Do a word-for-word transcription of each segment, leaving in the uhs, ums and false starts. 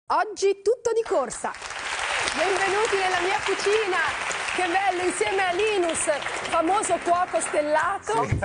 Oggi tutto di corsa. Benvenuti nella mia cucina. Che bello, insieme a Linus, famoso cuoco stellato. Sì.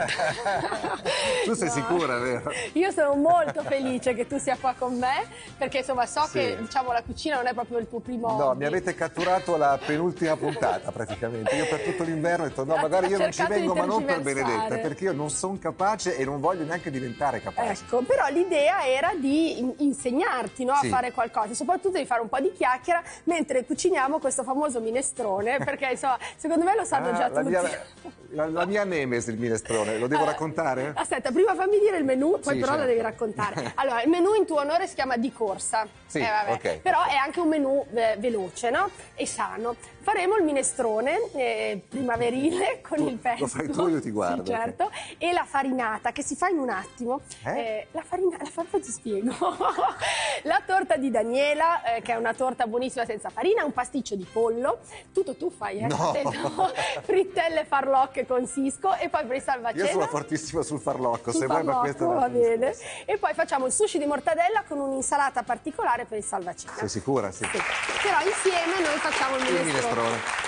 Tu sei No. sicura, vero? Io sono molto felice che tu sia qua con me, perché insomma so Sì. che diciamo la cucina non è proprio il tuo primo No, hobby. mi avete catturato la penultima puntata praticamente. Io per tutto l'inverno ho detto no, Ha- magari ha io non ci cercato di vengo, ma non per tergiversare. Benedetta, perché io non sono capace e non voglio neanche diventare capace. Ecco, però l'idea era di in- insegnarti, no, Sì. a fare qualcosa, soprattutto di fare un po' di chiacchiera mentre cuciniamo questo famoso minestrone, perché insomma, secondo me lo sanno Ah, già la, tutti. mia, la, la mia nemesi, il minestrone, lo devo Eh, raccontare? Aspetta, prima fammi dire il menù, poi Sì, però certo. lo devi raccontare. Allora, il menù in tuo onore si chiama di corsa. Sì, Eh, vabbè. ok. Però è anche un menù eh, veloce, no? E sano. Faremo il minestrone eh, primaverile con Tu- il pesto. lo fai tu, io ti guardo, Sì, certo. E la farinata che si fa in un attimo. Eh? Eh, la farinata, la farina ti spiego. La torta di Daniela, eh, che è una torta buonissima senza farina, un pasticcio di pollo. Tutto tu fai, eh? No. fratello? Frittelle farlocche con Sisco e poi per il salvacena. Io sono fortissimo sul farlocco, Sul se vuoi, ma farlocco, questa è va una bene. E poi facciamo il sushi di mortadella con un'insalata particolare per il salvacena. Sei sicura? Sì. Sì. Però insieme noi facciamo il Il minestrone. minestrone.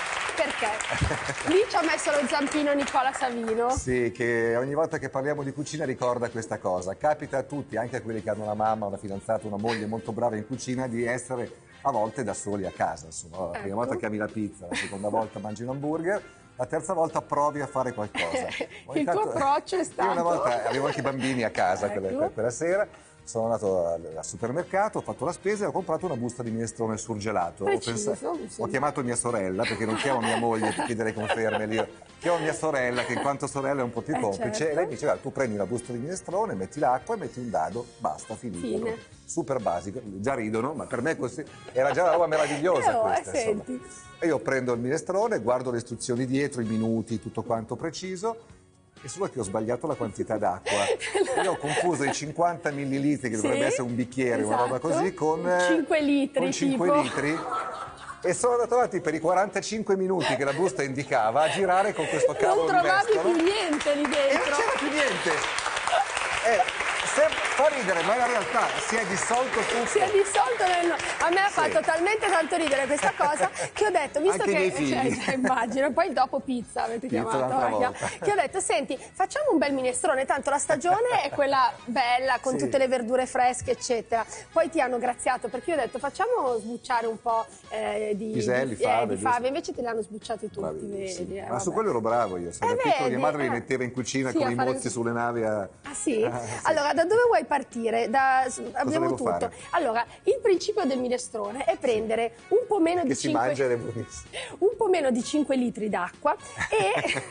Perché? Lì ci ha messo lo zampino Nicola Savino. Sì, che ogni volta che parliamo di cucina ricorda questa cosa. Capita a tutti, anche a quelli che hanno una mamma, una fidanzata, una moglie molto brava in cucina, di essere a volte da soli a casa. Insomma, la prima Ecco. volta chiami la pizza, la seconda volta mangi un hamburger, la terza volta provi a fare qualcosa. Ogni Il tuo tanto- approccio è stato... Io una volta avevo anche i bambini a casa quella, Ecco. quella sera. Sono andato al, al supermercato, ho fatto la spesa e ho comprato una busta di minestrone surgelato. Preciso, ho, pensato- mi ho sembra. chiamato mia sorella, perché non chiamo mia moglie per chiedere conferme lì. Chiamo mia sorella, che in quanto sorella è un po' più Eh, complice, certo. e lei mi dice: guarda, tu prendi una busta di minestrone, metti l'acqua e metti un dado, basta, finito. Fine. Super basico, già ridono, ma per me così era già una roba meravigliosa Eh, oh, questa, eh, insomma. senti. E io prendo il minestrone, guardo le istruzioni dietro, i minuti, tutto quanto preciso. E solo che ho sbagliato la quantità d'acqua. Io ho confuso i cinquanta millilitri, che Sì, dovrebbe essere un bicchiere, una roba esatto. così, con eh, cinque litri, con cinque tipo. litri. E sono andato avanti per i quarantacinque minuti che la busta indicava a girare con questo cavolo Non di trovavi mestolo. più niente lì E non dentro. c'era più niente. Eh, se- fa ridere, ma in realtà si è dissolto tutto. Si è dissolto nel... A me ha Sì. fatto talmente tanto ridere questa cosa che ho detto, visto Anche i che... miei figli. Cioè, immagino, poi dopo pizza avete Pizza chiamato. un'altra eh, volta. Che ho detto, senti, facciamo un bel minestrone, tanto la stagione è quella bella, con Sì. tutte le verdure fresche, eccetera. Poi ti hanno graziato, perché io ho detto, facciamo sbucciare un po' eh, di... Piselli, di, eh, fave, di giusto? fave, invece te li hanno sbucciati tutti, Bravissimi. vedi? eh, Ma su vabbè. quello ero bravo io, sai, Eh, da piccolo mia vedi, madre mi eh. metteva in cucina Sì, con a i fare- mozzi sulle navi a... Ah sì? Ah, sì. Allora, da dove vuoi partire? Da- abbiamo devo tutto. fare? Allora, il principio del minestrone è prendere un po' meno che di si cinque mangia ed è buonissimo. un po' meno di cinque litri d'acqua e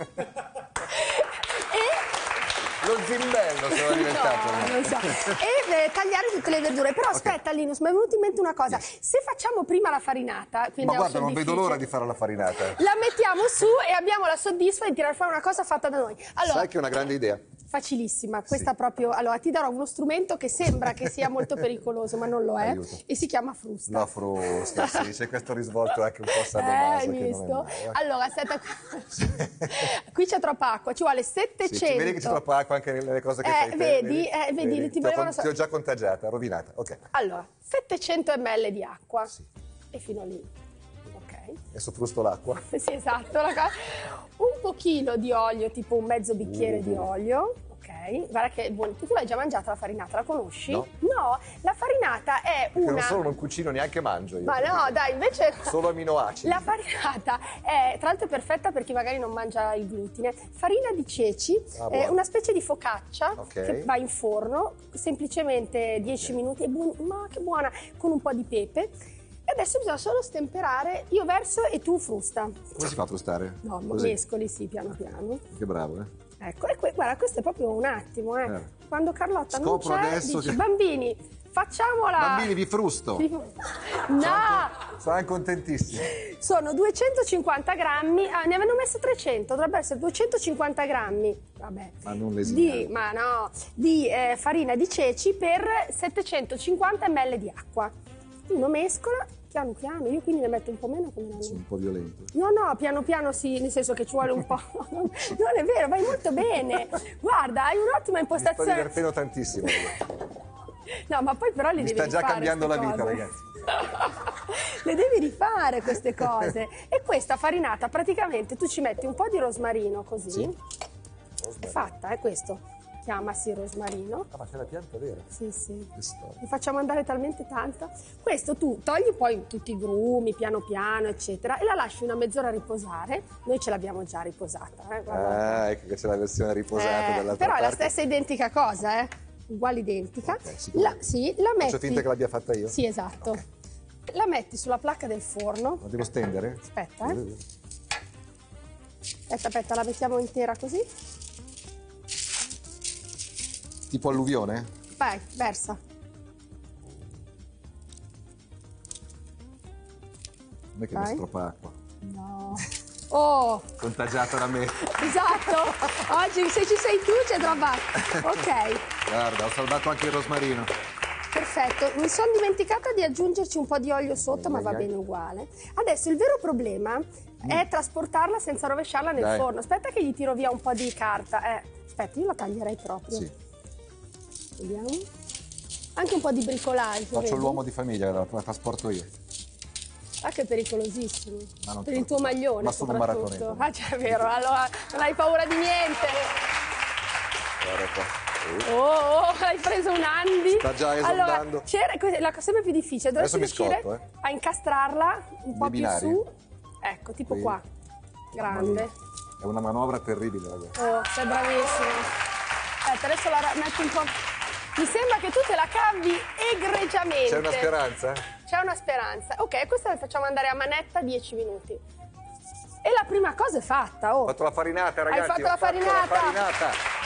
e Lo zimbello sono diventato. no, non so. E eh, tagliare tutte le verdure. Però aspetta, Linus, mi è venuto in mente una cosa. Se facciamo prima la farinata, quindi Ma è guarda, un non vedo difficile, l'ora di fare la farinata. la mettiamo su e abbiamo la soddisfa di tirare fuori una cosa fatta da noi. Allora, Sai che è una grande idea. facilissima, questa proprio. Allora, ti darò uno strumento che sembra che sia molto pericoloso, ma non lo è, Aiuto. e si chiama frusta. La frusta, sì, c'è questo risvolto anche un po' Eh, sadomaso hai che non è visto? male, eh. Allora, aspetta, qui c'è troppa acqua, ci vuole Sì, settecento. ci vedi che c'è troppa acqua anche nelle cose che Eh, fai te, vedi? Eh, vedi, ti ti, ho, volevano con- ti ho già contagiata, rovinata, ok. Allora, settecento millilitri di acqua. Sì. E fino a lì. Ok. Adesso frusto l'acqua. Sì, esatto. la cosa- Un pochino di olio, tipo un mezzo bicchiere Uh. di olio. Ok, guarda che è buono. Tu l'hai già mangiata la farinata, la conosci? No. No, la farinata è Perché una... non solo non cucino, neanche mangio io. Ma no, dai, invece... Solo aminoacidi. La farinata è, tra l'altro, è perfetta per chi magari non mangia il glutine. Farina di ceci, Ah, è buono. una specie di focaccia Ok. che va in forno, semplicemente dieci minuti, è buon- ma che buona, con un po' di pepe. E adesso bisogna solo stemperare, io verso e tu frusta. Come si fa a frustare? No, Così. mescoli sì, piano piano. Che bravo, eh. Ecco, e que- guarda, questo è proprio un attimo, eh. Eh. Quando Carlotta Scopro non c'è, adesso dici, che- bambini, facciamola! Bambini, vi frusto. No! Saranno contentissimi. Sono duecentocinquanta grammi, ah, ne avevano messo trecento, dovrebbe essere duecentocinquanta grammi, vabbè, Ma non lesiniamo. di, ma no, di eh, farina di ceci per settecentocinquanta millilitri di acqua. Uno mescola, piano piano, io quindi ne metto un po' meno come Sono l'hanno. un po' violento. No, no, piano piano sì, nel senso che ci vuole un po'. Non è vero, vai molto bene. Guarda, hai un'ottima Mi sto impostazione. divertendo tantissimo. io. No, ma poi però le Mi devi sta già rifare cambiando la ste vita, cose. ragazzi. Le devi rifare queste cose. E questa farinata praticamente tu ci metti un po' di rosmarino così. Sì. È fatta, è questo. Chiamasi rosmarino. Ah, ma c'è la pianta vera? Sì, sì. Che storia. Ne facciamo andare talmente tanta. Questo tu togli poi tutti i grumi, piano piano, eccetera, e la lasci una mezz'ora riposare. Noi ce l'abbiamo già riposata. Eh? Ah, ecco che c'è la versione riposata Eh, dall'altra però parte. è la stessa identica cosa, eh? Uguale identica. Ok, sicuro. la, sì, la metti... Faccio finta che l'abbia fatta io? Sì, esatto. Ok. La metti sulla placca del forno. La devo stendere? Aspetta, eh. Aspetta, aspetta, la mettiamo intera così. Tipo alluvione? Vai, versa. Non è che Vai. mi troppa acqua. No. Oh, Contagiata da me. esatto. Oggi se ci sei tu c'è troppa. Ok, Guarda, ho salvato anche il rosmarino. perfetto. Mi sono dimenticata di aggiungerci un po' di olio sotto, ma va Ai, ai. bene uguale. Adesso il vero problema è trasportarla senza rovesciarla nel Dai. forno. Aspetta che gli tiro via un po' di carta. Eh, aspetta, io la taglierei proprio. Sì. Vediamo. Anche un po' di bricolage. Faccio vedi? l'uomo di famiglia, la, la trasporto io. Ah, che è pericolosissimo. Ma non Per il troppo. tuo maglione, Ma sono un soprattutto. maratoneta. Ah, cioè, è vero. Allora non hai paura di niente. Guarda qua. Oh, oh, hai preso un Andy. Sta già Allora, esondando. c'era, que- la cosa sempre più difficile, dovresti Adesso mi riuscire scotto, eh. a incastrarla un po' Nei più binari? su. Ecco, tipo Qui. qua. Grande. È una manovra terribile, ragazzi. Oh, sei bravissimo. Aspetta, adesso la ra- metti un po'. Mi sembra che tu te la cavi egregiamente. C'è una speranza? C'è una speranza. Ok, questa la facciamo andare a manetta dieci minuti. E la prima cosa è fatta, oh. Ho fatto la farinata, ragazzi. Hai fatto ho la farinata. la farinata.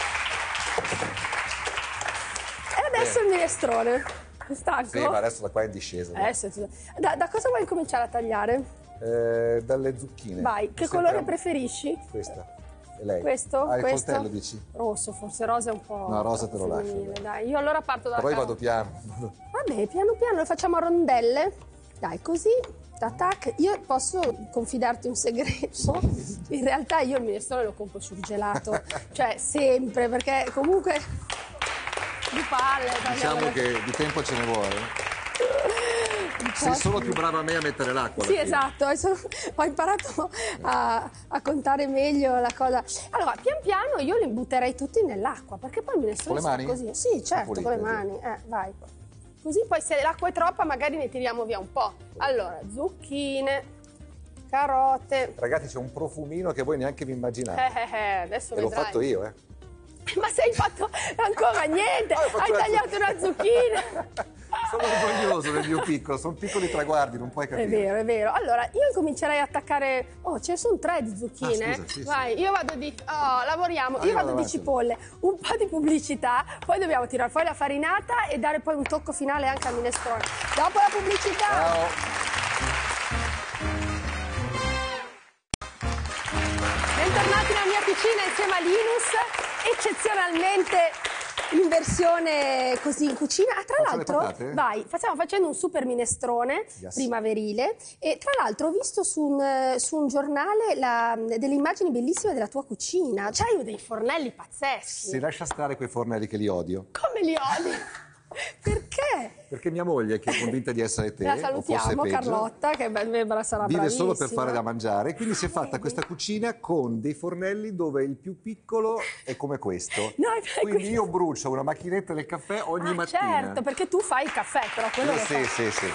E adesso il minestrone. È stanco? Sì, ma adesso da qua è in discesa. dai. Adesso ti- da, da cosa vuoi cominciare a tagliare? Eh, dalle zucchine. Vai, che Sempre colore un- preferisci? Questa. E lei? Questo? Ah, il Questo? coltello dici? Rosso, forse rosa è un po'. No, rosa te lo lascio, femminile, dai. dai. Io allora parto dalla Poi carota. vado piano. Vabbè, piano piano lo facciamo a rondelle. Dai, così, tac. Io posso confidarti un segreto. In realtà io il minestrone lo compro surgelato. Cioè, sempre, perché comunque di palle. Diciamo tagliamo- che di tempo ce ne vuole. Sei solo più brava a me a mettere l'acqua. alla Sì, fine. esatto, adesso ho imparato a, a contare meglio la cosa. Allora, pian piano io li butterei tutti nell'acqua, perché poi il minestrone Con le sta mani? così. Sì, certo, Pulite, con le sì. mani. Eh, vai. Così poi se l'acqua è troppa magari ne tiriamo via un po'. Allora, zucchine, carote. Ragazzi, c'è un profumino che voi neanche vi immaginate. Eh, eh, eh, adesso E l'ho vedrai. fatto io, eh. Ma sei fatto ancora niente, Ah, ho fatto hai una tagliato una zucchina. Sono orgoglioso del mio piccolo, sono piccoli traguardi, non puoi È capire. vero, è vero. Allora, io comincerei a attaccare. Oh, ce ne sono tre di zucchine. Ah, scusa, sì, sì. Vai, io vado di. Oh, lavoriamo. Ah, io io vado vado di avanti. cipolle, un po' di pubblicità, poi dobbiamo tirare fuori la farinata e dare poi un tocco finale anche al minestrone. Dopo la pubblicità. Ciao. Bentornati nella mia cucina insieme a Linus, eccezionalmente in versione così in cucina. Ah, tra Faccio le l'altro, patate? vai, stiamo facendo un super minestrone Yes. primaverile e tra l'altro ho visto su un, eh, su un giornale la- delle immagini bellissime della tua cucina. C'hai dei fornelli pazzeschi. Si lascia stare quei fornelli che li odio. Come li odi? Perché? Perché mia moglie, che è convinta di essere te, La o forse salutiamo, peggio, Carlotta, che beh, sarà vive bravissima. solo per fare da mangiare, quindi si è fatta questa cucina con dei fornelli dove il più piccolo è come questo. No, è- è quindi questo. io brucio una macchinetta del caffè ogni Ah, mattina. certo, perché tu fai il caffè, però quello Io lo sì, fa. sì, sì.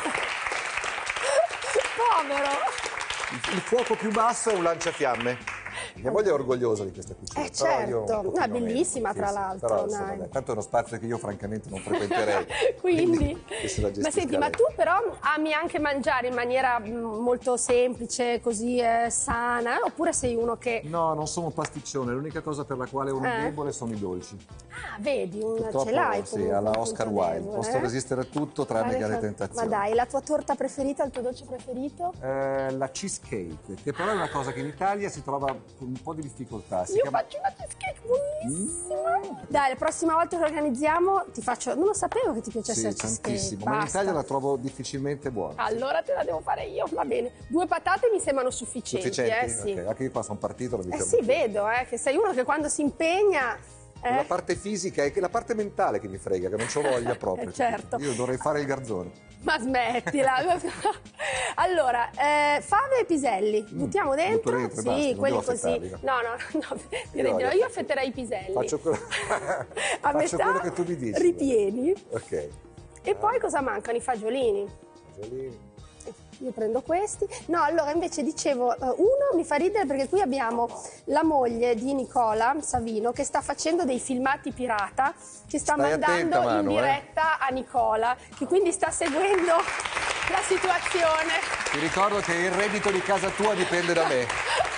Povero. Il fuoco più basso è un lanciafiamme. Mia moglie è orgogliosa di questa cucina. Eh, però io un certo. pochino No, è meno. bellissima, Sì, tra sì, l'altro, però, insomma, dai. dai, tanto è uno spazio che io francamente non frequenterei. Quindi, che se la ma gestisca senti, ma lei. tu però ami anche mangiare in maniera mm, molto semplice, così eh, sana, eh? Oppure sei uno che... No, non sono un pasticcione, l'unica cosa per la quale uno è Eh? debole sono i dolci. Ah, vedi, un, Purtroppo ce l'hai sì, comunque alla un Oscar punto Wilde. debole, Posso eh? resistere a tutto tranne che alle Ma tentazioni. dai, la tua torta preferita, il tuo dolce preferito? Eh, la cheesecake, che però è una cosa che in Italia si trova con un po' di difficoltà. Si Io chiama- faccio una cheesecake buonissima. Dai, la prossima volta che organizziamo ti faccio... Non lo sapevo che ti piacesse Sì, la cheesecake. tantissimo, ma in Basta. Italia la trovo difficilmente buona. Allora te la devo fare io, va bene. Due patate mi sembrano sufficienti, Sufficienti? eh sì. Ok, anche io qua sono partito, lo Eh diciamo. sì, vedo, eh, che sei uno che quando si impegna Eh? La parte fisica e la parte mentale che mi frega, che non c'ho voglia proprio. Eh, certo. Io dovrei fare il garzone. Ma smettila. Allora, eh, fave e piselli, buttiamo dentro? dentro e sì, basta, non quelli devo così. affettarli, No, no, no, direi di no. Io affetterei i piselli. Faccio quello, A faccio metà quello che tu mi dici. ripieni. Ok. E poi cosa mancano? I fagiolini. Fagiolini. Io prendo questi. No, allora invece dicevo, uno mi fa ridere perché qui abbiamo la moglie di Nicola Savino che sta facendo dei filmati pirata, che sta Stai mandando attenta, Manu, in diretta eh. a Nicola, che quindi sta seguendo la situazione. Ti ricordo che il reddito di casa tua dipende da me.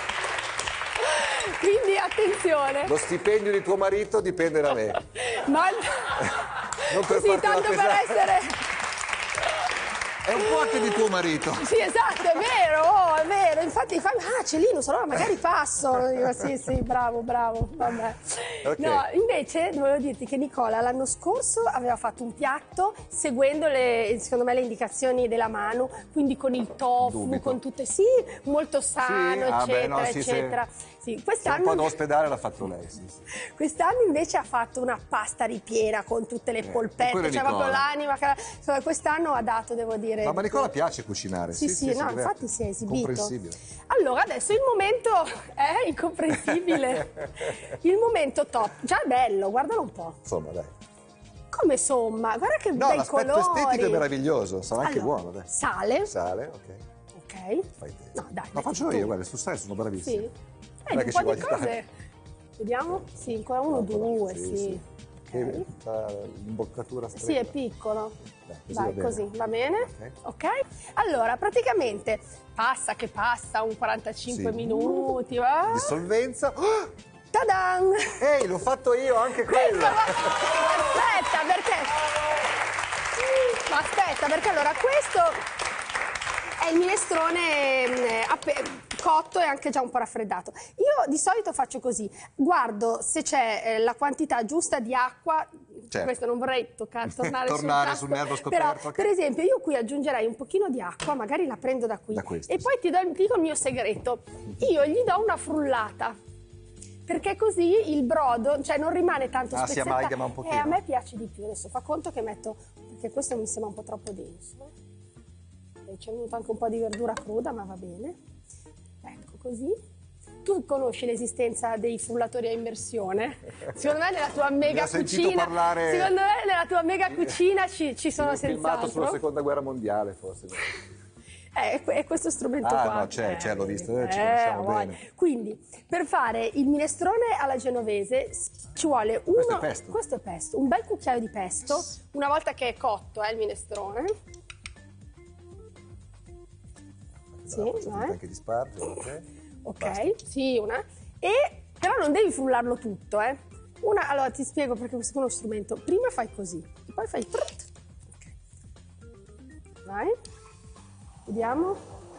Quindi attenzione. Lo stipendio di tuo marito dipende da me. Ma Non per così fartela tanto per pesare. essere... È un po' anche di tuo marito. Sì, esatto, è vero, oh, è vero. Infatti fa, ah, c'è Linus, allora magari passo. Dico, sì, sì, bravo, bravo, vabbè. Okay. No, invece dovevo dirti che Nicola l'anno scorso aveva fatto un piatto seguendo le, secondo me, le indicazioni della Manu, quindi con il tofu, Dubito. con tutte, sì, molto sano, Sì, ah, eccetera, beh, no, sì, eccetera. sì. Sì, Se un quest'anno... po' all'ospedale l'ha fatto lei, sì, sì. Quest'anno invece ha fatto una pasta ripiena con tutte le Eh, e polpette, quello è cioè proprio Nicola. l'anima. che- insomma, quest'anno ha dato, devo dire. Ma, ma di Nicola tutto. piace cucinare. Sì, sì, no, diverte. infatti si è esibito. Comprensibile. Allora, adesso il momento è incomprensibile. Il momento top. Già è bello, guardalo un po'. Insomma, dai. Come insomma, guarda che No, bei l'aspetto colori. estetico è meraviglioso, sarà anche Allora, buono, dai. Sale. Sale, ok. Ok. Fai te. No, dai. Ma faccio metti io, tu. guarda, su sale sono bravissimo. Sì. Non Eh, è un che po' ci di voglio cose. dare. Vediamo? Sì, ancora uno, due, sì. sì. Ok. Che fa l'imboccatura stretta. Sì, è piccolo. Dai, così Dai, va bene. così, va bene? Ok. Ok. Allora, praticamente passa che passa un quarantacinque Sì. minuti, va? Dissolvenza. Oh! Ta-dan! Ehi, l'ho fatto io anche quello. Aspetta, perché... Ma aspetta, perché allora questo è il minestrone eh, appe- cotto e anche già un po' raffreddato. Io di solito faccio così, guardo se c'è eh, la quantità giusta di acqua. Certo. Questo non vorrei toccare, tornare, Tornare sul sul nervo scoperto, Però, ok. per esempio, io qui aggiungerei un pochino di acqua, magari la prendo da qui. Da questo, e sì. poi ti, do, ti dico il mio segreto. Io gli do una frullata. Perché così il brodo, cioè non rimane tanto Ah, si spezzettato. amalgama un pochino. E a me piace di più. Adesso fa conto che metto, perché questo mi sembra un po' troppo denso. E c'è venuto anche un po' di verdura cruda, ma va bene. Ecco così. Tu conosci l'esistenza dei frullatori a immersione? Secondo me nella tua mega ho sentito cucina, parlare- secondo me nella tua mega cucina ci, ci sono Ho filmato sulla senz'altro. seconda guerra mondiale, forse. Eh, è que- è questo strumento Ah, qua. no, c'è, c'è, l'ho visto, eh, ci Eh, conosciamo guarda. bene. Quindi, per fare il minestrone alla genovese s- ci vuole uno... Questo è pesto. Questo è pesto, un bel cucchiaio di pesto, una volta che è cotto, eh, il minestrone. Sì, Bravo, c'è vai. anche di spargio, ok? Ok, sì, una. E però non devi frullarlo tutto, eh. Una, allora ti spiego perché questo è uno strumento. Prima fai così, poi fai trut. Ok. Vai. Vediamo.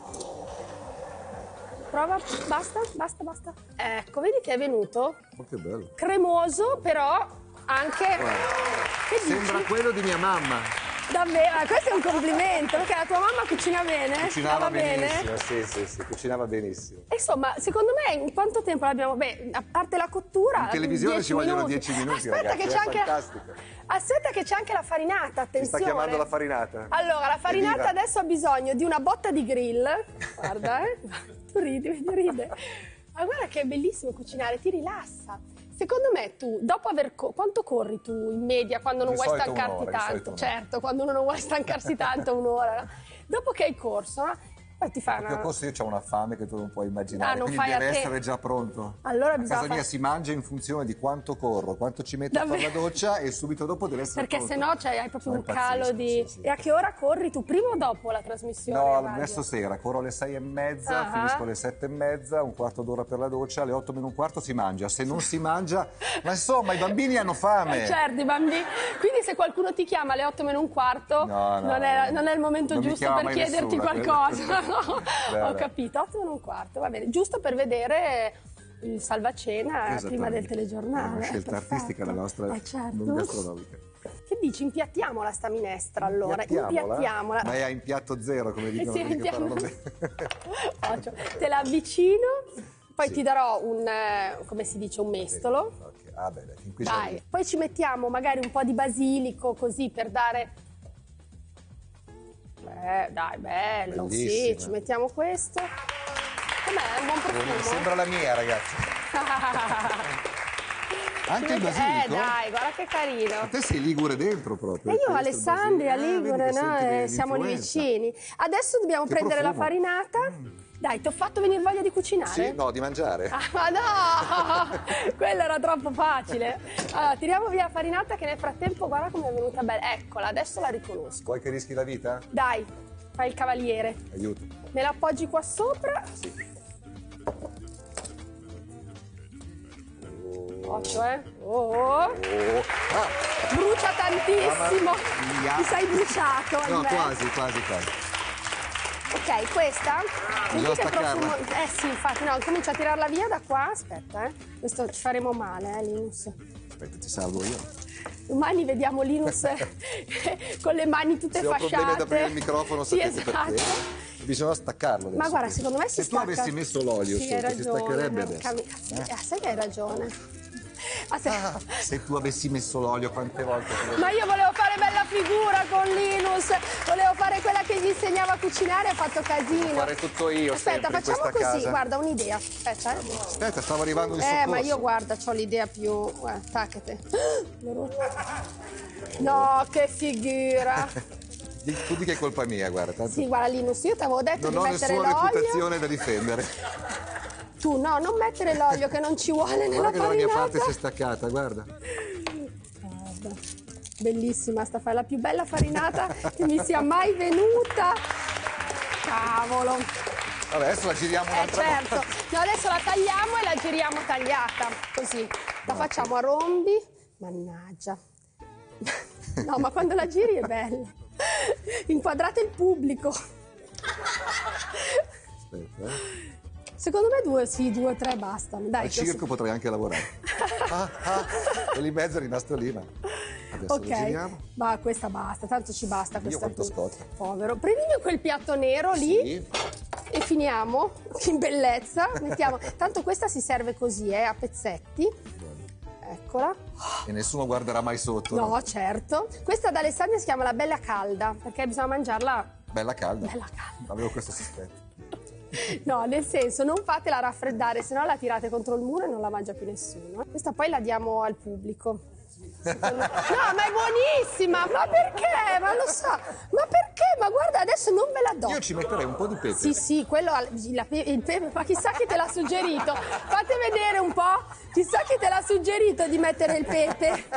Prova, basta, basta, basta. Ecco, vedi che è venuto Oh, che bello. cremoso, però anche... Che Sembra dici? quello di mia mamma. Davvero, eh, questo è un complimento, perché la tua mamma cucina bene? Cucinava Stava bene? benissimo, sì, sì, sì, cucinava benissimo. Insomma, secondo me in quanto tempo l'abbiamo... Beh, a parte la cottura... In televisione dieci ci vogliono minuti. dieci minuti, Aspetta ragazzi, che è c'è anche... fantastico. Aspetta che c'è anche la farinata, Ti attenzione. sta chiamando la farinata? Allora, la farinata Evviva. adesso ha bisogno di una botta di grill. Guarda, eh. Tu ridi, vedi, ride. Ma guarda che è bellissimo cucinare, ti rilassa. Secondo me tu, dopo aver... Co- quanto corri tu in media quando non Di vuoi solito stancarti un'ora, di solito tanto? un'ora. Certo, quando uno non vuole stancarsi tanto, un'ora. No? Dopo che hai corso, no? Poi ti fai Perché una... forse io ho una fame che tu non puoi immaginare, Ah, non quindi fai a deve te. essere già pronto. Allora a bisogna casa mia fare- si mangia in funzione di quanto corro, quanto ci metto a fare la Davvero? doccia e subito dopo deve essere Perché pronto. se no cioè, hai proprio No, un calo impazzisco, di... sì, sì. E a che ora corri tu? Prima o dopo la trasmissione? No, radio? adesso sera, corro alle sei e mezza, Ah. finisco alle sette e mezza, un quarto d'ora per la doccia, alle otto meno un quarto si mangia. Se non si mangia, ma insomma i bambini hanno fame. Eh, certo, i bambini. Quindi se qualcuno ti chiama alle otto meno un quarto, No, no, non, è, no. non è il momento Non mi giusto chiama per mai chiederti nessuno, qualcosa. quello. No? No, Ho no. capito, otto meno un quarto, va bene. Giusto per vedere il salvacena prima del Esattamente. telegiornale. È una scelta Perfetto. artistica la nostra, Eh, certo. non gastronomica. Che dici? Impiattiamola sta minestra allora. Impiattiamola? Impiattiamola. Ma è a impiatto zero, come dicono Sì, quelli che impiamo- parlano bene. Occhio, te la avvicino Poi Sì. ti darò un, eh, come si dice, un mestolo. Ok. Ah, beh, dai, fin qui Dai, siamo- poi ci mettiamo magari un po' di basilico così per dare... Beh, dai, bello, sì, Bellissimo. ci mettiamo questo. Com'è? Un buon profumo? Sembra la mia, ragazzi. Anche il Eh, basilico? dai, guarda che carino. Te sei ligure dentro proprio. E io, Questo, Alessandria, il basilico. Ligure, Ah, vedi che no? senti Eh, di- siamo lì l'influenza. vicini. Adesso dobbiamo Che prendere profumo. la farinata. Dai, ti ho fatto venire voglia di cucinare? Sì, no, di mangiare. Ah, ma no! Quello era troppo facile. Allora, tiriamo via la farinata che nel frattempo guarda come è venuta bella. Eccola, adesso la riconosco. Vuoi che rischi la vita? Dai, fai il cavaliere. Aiuto. Me la appoggi qua sopra. Sì. Occhio, eh. Oh, oh. Oh. Ah, Brucia tantissimo. Mamma mia. Ti sei bruciato. no, ahimè. quasi, quasi, quasi. Ok, questa? Senti che staccarla? profumo- Eh sì, infatti, no, comincia a tirarla via da qua. Aspetta, eh. Questo ci faremo male, eh, Linus. Aspetta, ti salvo io. Domani vediamo Linus con le mani tutte Se ho fasciate. problemi ad aprire il microfono, Sì, sapete esatto. perché. Bisogna staccarlo adesso. Ma guarda, secondo me si Se tu stacca. avessi messo l'olio Sì, hai sotto, si ragione, staccherebbe porca adesso. mi- eh, sai che hai ragione. Ah, se- Ah, se tu avessi messo l'olio, quante volte ti Ma io volevo fare bella figura con Linus, volevo fare quella che gli insegnava a cucinare, ho fatto casino. Devo fare tutto io Aspetta, sempre in facciamo questa così, casa. guarda, un'idea. Aspetta, eh. Aspetta, stavo arrivando in Eh, soccorso. ma io guarda, ho l'idea più... Guarda, taccate. No, che figura. Di- Tu di che è colpa mia, guarda. Tanto Sì, guarda Linus, io ti avevo detto non di ho mettere nessuna l'olio. reputazione da difendere. Tu no, non mettere l'olio che non ci vuole nella Guarda che dalla mia farinata. parte si è staccata, guarda. Guarda, bellissima, sta fa la più bella farinata che mi sia mai venuta. Cavolo. Vabbè, adesso la giriamo Eh un'altra certo. volta. No, adesso la tagliamo e la giriamo tagliata. Così. La facciamo a rombi. Mannaggia. No, ma quando la giri è bella. Inquadrate il pubblico. Aspetta, eh. Secondo me due, sì, due o tre bastano. Dai, Al così. circo potrei anche lavorare. Ah, ah, e lì in mezzo è rimasto lì, ma adesso lo giriamo. Ok, ma questa basta, tanto ci basta questa quanto qui. scotta. Povero. Prendimi quel piatto nero lì Sì. e finiamo. Che bellezza. Mettiamo. Tanto questa si serve così, eh, a pezzetti. Eccola. E nessuno guarderà mai sotto. No, no? certo. Questa da Alessandria si chiama la bella calda, perché bisogna mangiarla Bella calda. bella calda. Avevo questo sospetto. No, nel senso, non fatela raffreddare, se no la tirate contro il muro e non la mangia più nessuno. Questa poi la diamo al pubblico. Secondo- No, ma è buonissima! Ma perché? Ma lo so! Ma perché? Ma guarda, adesso non ve la do. Io ci metterei un po' di pepe. Sì, sì, quello al- la pe- il pepe, ma chissà chi te l'ha suggerito. Fate vedere un po', chissà chi te l'ha suggerito di mettere il pepe.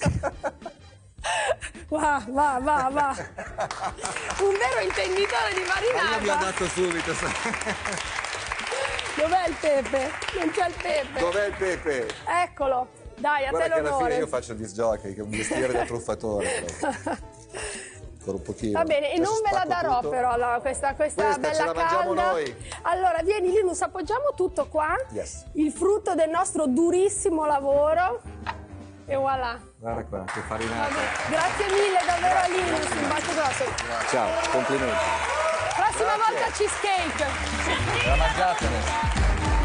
Va, va, va, va. Un vero intenditore di Ma io mi ha marinata. dato subito. sai. Dov'è il pepe? Non c'è il pepe. Dov'è il pepe? Eccolo. Dai, a Guarda te che alla fine l'onore. io faccio il disc jockey, che è un mestiere da truffatore. Però. Ancora un pochino. Va bene, e Adesso non ve la spacco darò tutto. però la- questa, questa, Questa bella ce la mangiamo calda. noi. Allora, vieni Linus, appoggiamo tutto qua. Yes. Il frutto del nostro durissimo lavoro. E voilà. Guarda qua, che farinata. Grazie mille davvero a Linus, un bacio grosso. Ciao, complimenti. Prossima Grazie. volta cheesecake. La mangiatene.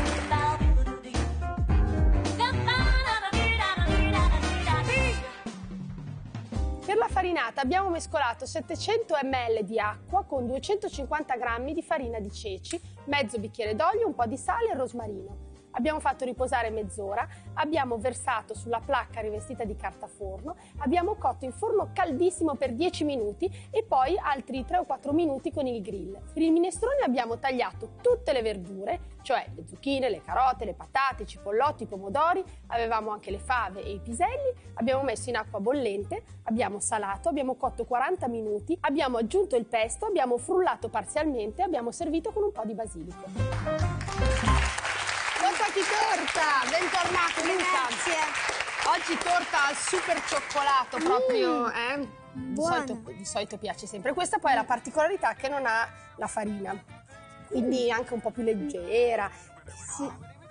Per la farinata abbiamo mescolato settecento millilitri di acqua con duecentocinquanta grammi di farina di ceci, mezzo bicchiere d'olio, un po' di sale e rosmarino. Abbiamo fatto riposare mezz'ora, abbiamo versato sulla placca rivestita di carta forno, abbiamo cotto in forno caldissimo per dieci minuti e poi altri tre o quattro minuti con il grill. Per il minestrone abbiamo tagliato tutte le verdure, cioè le zucchine, le carote, le patate, i cipollotti, i pomodori, avevamo anche le fave e i piselli, abbiamo messo in acqua bollente, abbiamo salato, abbiamo cotto quaranta minuti, abbiamo aggiunto il pesto, abbiamo frullato parzialmente e abbiamo servito con un po' di basilico. Torta torta, bentornato Grazie. Oggi torta al super cioccolato proprio, eh? Di buona. solito, di solito piace sempre. Questa poi è la particolarità che non ha la farina, quindi anche un po' più leggera. Sì.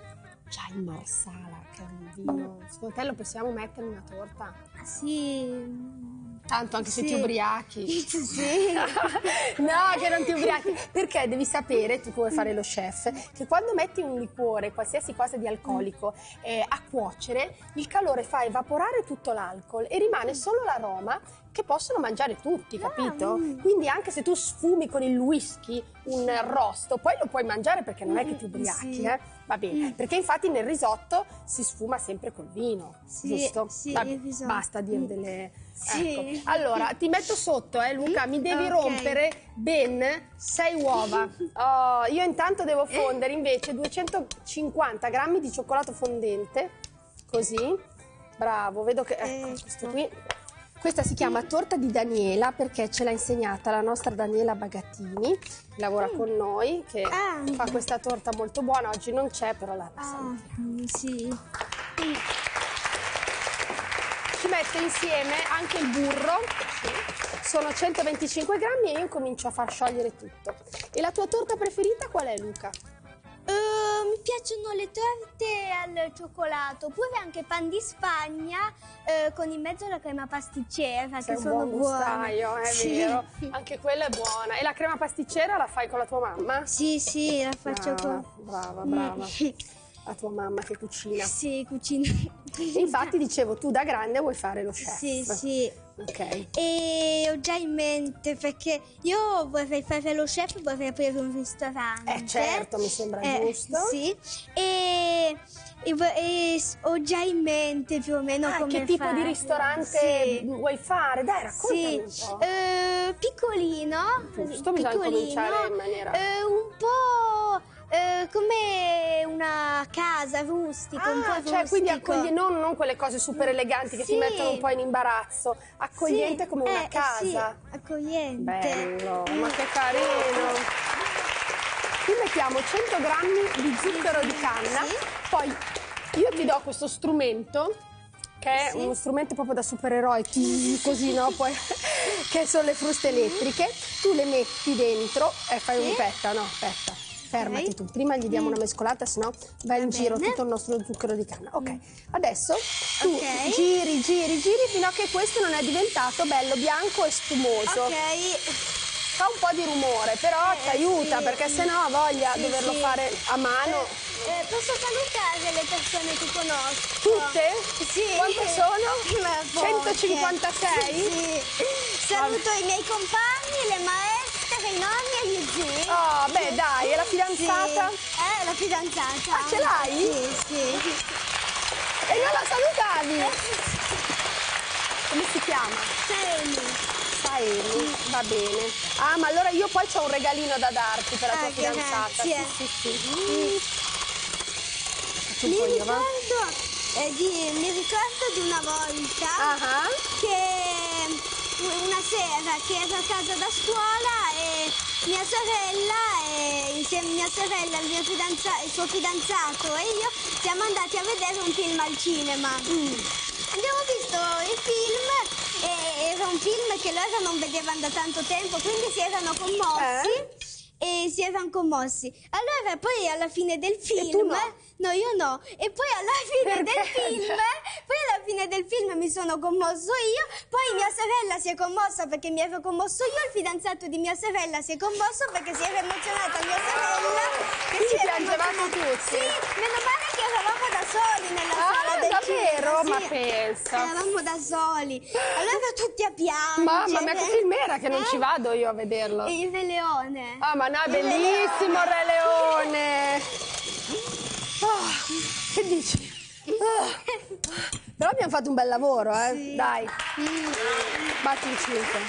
Già il Marsala, che è un vino. Secondo te lo possiamo mettere in una torta? Sì. Tanto anche se Sì. ti ubriachi. Sì. No, che non ti ubriachi. Perché devi sapere, tu che vuoi fare lo chef, che quando metti un liquore, qualsiasi cosa di alcolico, eh, a cuocere, il calore fa evaporare tutto l'alcol e rimane solo l'aroma che possono mangiare tutti, capito? Mm. Quindi anche se tu sfumi con il whisky un arrosto, poi lo puoi mangiare perché non è che ti ubriachi, Sì. eh? Va bene, perché infatti nel risotto si sfuma sempre col vino, Sì, giusto? sì, Vabbè, il risotto. basta dire delle... Sì. Ecco. Allora, ti metto sotto, eh, Luca, mi devi Ok. rompere ben sei uova. Oh, io intanto devo fondere invece duecentocinquanta grammi di cioccolato fondente, così. Bravo, vedo che... Ecco, Ecco. questo qui. Questa si chiama torta di Daniela perché ce l'ha insegnata la nostra Daniela Bagattini, che lavora con noi, che Ah. fa questa torta molto buona. Oggi non c'è, però la, la Ah, salutiamo. mm, sì. Ci metto insieme anche il burro, sono centoventicinque grammi e io comincio a far sciogliere tutto. E la tua torta preferita qual è, Luca? Eh, mi piacciono le torte al cioccolato, oppure anche pan di Spagna eh, con in mezzo la crema pasticcera, Sei che un sono buon buone. gustaio, è Sì. vero. Anche quella è buona. E la crema pasticcera la fai con la tua mamma? Sì, sì, la faccio Brava, con... brava, brava. La tua mamma che cucina. Sì, cucina. Infatti dicevo, tu da grande vuoi fare lo chef. Sì, sì. Ok. E ho già in mente perché io vorrei fare lo chef, vorrei aprire un ristorante. Eh certo, mi sembra Eh, giusto. Sì. E, e vo- e s- ho già in mente più o meno Ah, come che tipo di farlo. ristorante Sì. vuoi fare? Dai, raccontami Sì, un po'. eh, piccolino, Giusto, bisogna piccolino, cominciare in maniera- eh, un po' eh, come una casa rustica, un po' Ah, rustico. cioè quindi accoglie non, non quelle cose super eleganti che ti Sì. mettono un po' in imbarazzo, accogliente Sì, come una eh, casa. Sì, accogliente. Bello, ma che carino. Qui mettiamo cento grammi di zucchero di canna, Sì. poi io ti do questo strumento che è Sì. uno strumento proprio da supereroe, ti- così no, poi che sono le fruste elettriche, tu le metti dentro e fai un aspetta, no, aspetta. Fermati Ok. tu, prima gli diamo Mm. una mescolata, sennò va in Va giro bene. tutto il nostro zucchero di canna. Ok, adesso tu Ok. giri, giri, giri fino a che questo non è diventato bello bianco e spumoso. Ok. Fa un po' di rumore, però ti aiuta sì. perché sennò ha voglia Sì, doverlo sì. fare a mano. Eh, posso salutare le persone che conosco? Tutte? Sì. Quante sono? Ma poche. centocinquantasei? Sì. Saluto i miei compagni, le maestre, i nonni e gli zii. Oh, beh, dai, e la fidanzata? Sì. Eh, la fidanzata. Ah, ce l'hai? Sì, sì. E non la salutavi? Come si chiama? Saeli. Saeli, va bene. Ah, ma allora io poi c'ho un regalino da darti per la tua Ah, fidanzata. grazie. Sì, sì, sì. Faccio un Mi po' io, va? ricordo, eh, di, mi ricordo di una volta Ah, che una sera che ero a casa da scuola e mia sorella, e insieme a mia sorella, il, mio fidanza- il suo fidanzato e io siamo andati a vedere un film al cinema. Abbiamo visto il film e era un film che loro non vedevano da tanto tempo, quindi si erano commossi. Eh? E si erano commossi. Allora poi alla fine del film... tu no? No, io no. E poi alla fine del Perché? film... Poi alla fine del film mi sono commosso io, poi mia sorella si è commossa perché mi ero commosso io, il fidanzato di mia sorella si è commosso perché si era emozionata mia sorella. Che Quindi si era piangevate emozionata. tutti? Sì, meno male che eravamo da soli nella Ah, sala del davvero? cinema. Sì, Ma pensa. Eravamo da soli. Allora tutti a piangere. Mamma mia, che film era che non ci vado io a vederlo. E il Re Leone. Ah, ma no, è Il Re bellissimo il Re Leone! Ah, che dici? Ah. Però abbiamo fatto un bel lavoro, eh? Sì. Dai, batti il cinque.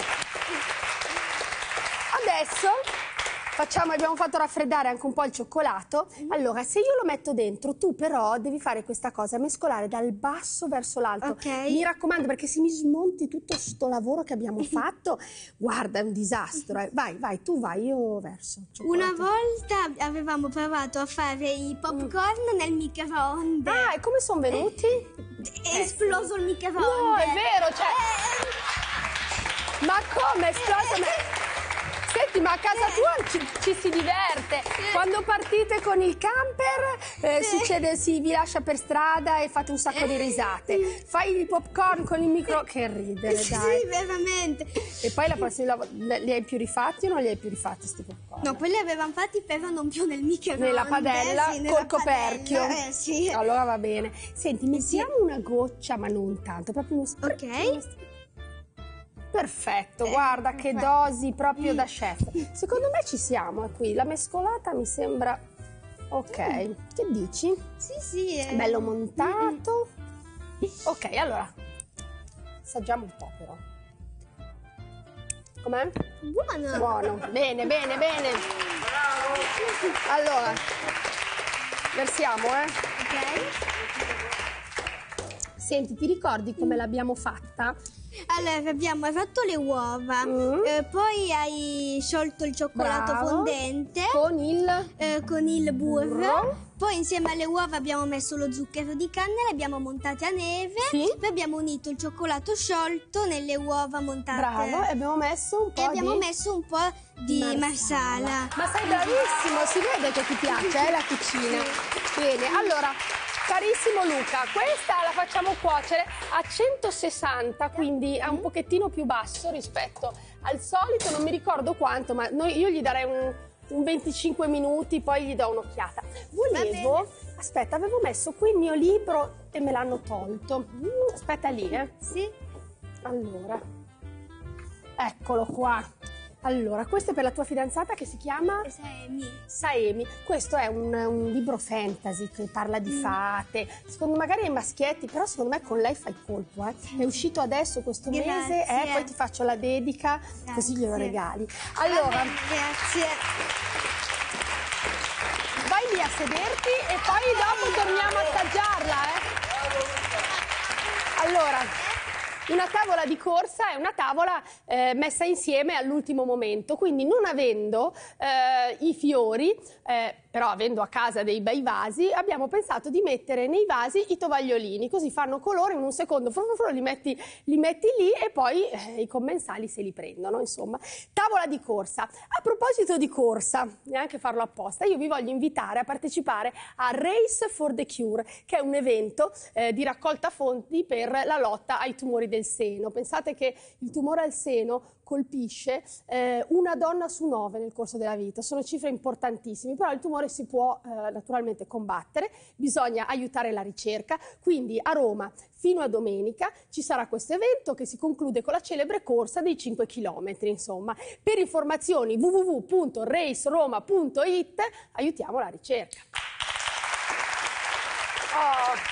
Adesso facciamo, abbiamo fatto raffreddare anche un po' il cioccolato. Allora, se io lo metto dentro, tu però devi fare questa cosa, mescolare dal basso verso l'alto. Ok. Mi raccomando, perché se mi smonti tutto sto lavoro che abbiamo fatto, guarda, è un disastro. eh. Vai, vai, tu vai, io verso. il Una cioccolato. volta avevamo provato a fare i popcorn nel microonde. Ah, e come sono venuti? È esploso il microonde. No, è vero, cioè... Eh, Ma come è esploso? Ma- Senti, ma a casa tua ci, ci si diverte. Quando partite con il camper eh, Sì. succede, si vi lascia per strada e fate un sacco di risate. Fai il popcorn con il micro, che ridere, Sì, dai. veramente. E poi la prossima volta li hai più rifatti o non li hai più rifatti sti popcorn? No, poi li avevamo fatti però non più nel microonde. Nella padella sì, nella col coperchio. padella, Eh, sì. Allora va bene. Senti, mettiamo una goccia, ma non tanto, proprio uno spray. Ok. Perfetto, Eh, guarda che perfetto. dosi proprio da chef. Secondo me ci siamo eh, qui. La mescolata mi sembra ok. Che dici? Sì, sì. eh. Bello montato. Ok, allora assaggiamo un po' però. Com'è? Buono. Buono. Bene, bene, bene. Allora, versiamo, eh. Ok. Senti, ti ricordi come l'abbiamo fatta? Allora, abbiamo fatto le uova, Mm. eh, poi hai sciolto il cioccolato Bravo. fondente Con il eh, con il burro. burro. Poi insieme alle uova abbiamo messo lo zucchero di canna, le abbiamo montate a neve. Sì. Poi abbiamo unito il cioccolato sciolto nelle uova montate. Bravo, e abbiamo messo un po' E abbiamo di messo un po' di marsala. Ma sei bravissimo, si vede che ti piace eh, la cucina. Bene, allora, carissimo Luca, questa la facciamo cuocere a centosessanta, quindi a un pochettino più basso rispetto al solito, non mi ricordo quanto, ma noi- io gli darei un, un venticinque minuti, poi gli do un'occhiata. Volevo, aspetta, avevo messo qui il mio libro e me l'hanno tolto. Mm, aspetta lì, eh. Sì. Allora, eccolo qua. Allora, questo è per la tua fidanzata che si chiama Questa è mia. Saemi. Questo è un, un libro fantasy che parla di fate. Secondo magari ai maschietti, però secondo me con lei fai colpo. Eh. È uscito adesso questo Grazie. mese, eh, poi ti faccio la dedica, così glielo Grazie. regali. Allora, Va bene, grazie. vai lì a sederti e poi dopo torniamo a assaggiarla. Eh. Allora, una tavola di corsa è una tavola eh, messa insieme all'ultimo momento, quindi non avendo eh, i fiori, eh, però avendo a casa dei bei vasi, abbiamo pensato di mettere nei vasi i tovagliolini, così fanno colore in un secondo, fru, fru, fru, li, metti, li metti lì e poi eh, i commensali se li prendono, insomma. Tavola di corsa. A proposito di corsa, neanche farlo apposta, io vi voglio invitare a partecipare a Race for the Cure, che è un evento eh, di raccolta fondi per la lotta ai tumori del seno. Pensate che il tumore al seno colpisce eh, una donna su nove nel corso della vita, sono cifre importantissime, però il tumore si può eh, naturalmente combattere, bisogna aiutare la ricerca, quindi a Roma fino a domenica ci sarà questo evento che si conclude con la celebre corsa dei cinque chilometri, insomma. Per informazioni w w w punto race roma punto it, aiutiamo la ricerca. Oh.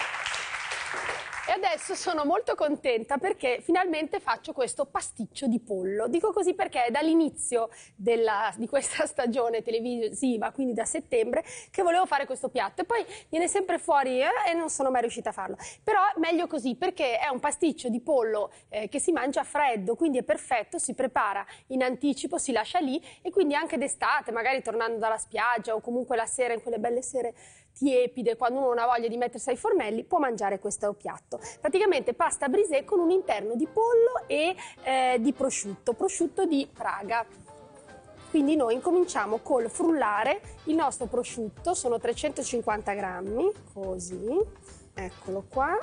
E adesso sono molto contenta perché finalmente faccio questo pasticcio di pollo. Dico così perché è dall'inizio della- di questa stagione televisiva, quindi da settembre, che volevo fare questo piatto. E poi viene sempre fuori eh, e non sono mai riuscita a farlo. Però meglio così perché è un pasticcio di pollo eh, che si mangia freddo, quindi è perfetto, si prepara in anticipo, si lascia lì e quindi anche d'estate, magari tornando dalla spiaggia o comunque la sera, in quelle belle sere tiepide, quando uno non ha voglia di mettersi ai fornelli, può mangiare questo piatto. Praticamente pasta brisée con un interno di pollo e eh, di prosciutto, prosciutto di Praga. Quindi noi incominciamo col frullare il nostro prosciutto, sono trecentocinquanta grammi, così, eccolo qua.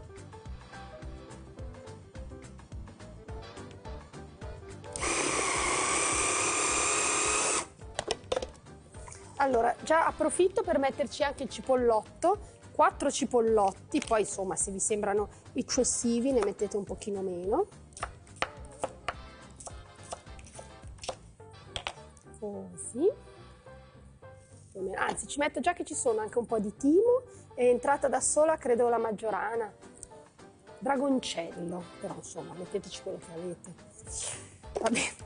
Allora, già approfitto per metterci anche il cipollotto, quattro cipollotti, poi insomma se vi sembrano eccessivi ne mettete un pochino meno. Così. Anzi, ci metto già che ci sono anche un po' di timo, è entrata da sola credo la maggiorana. Dragoncello, però insomma metteteci quello che avete. Va bene.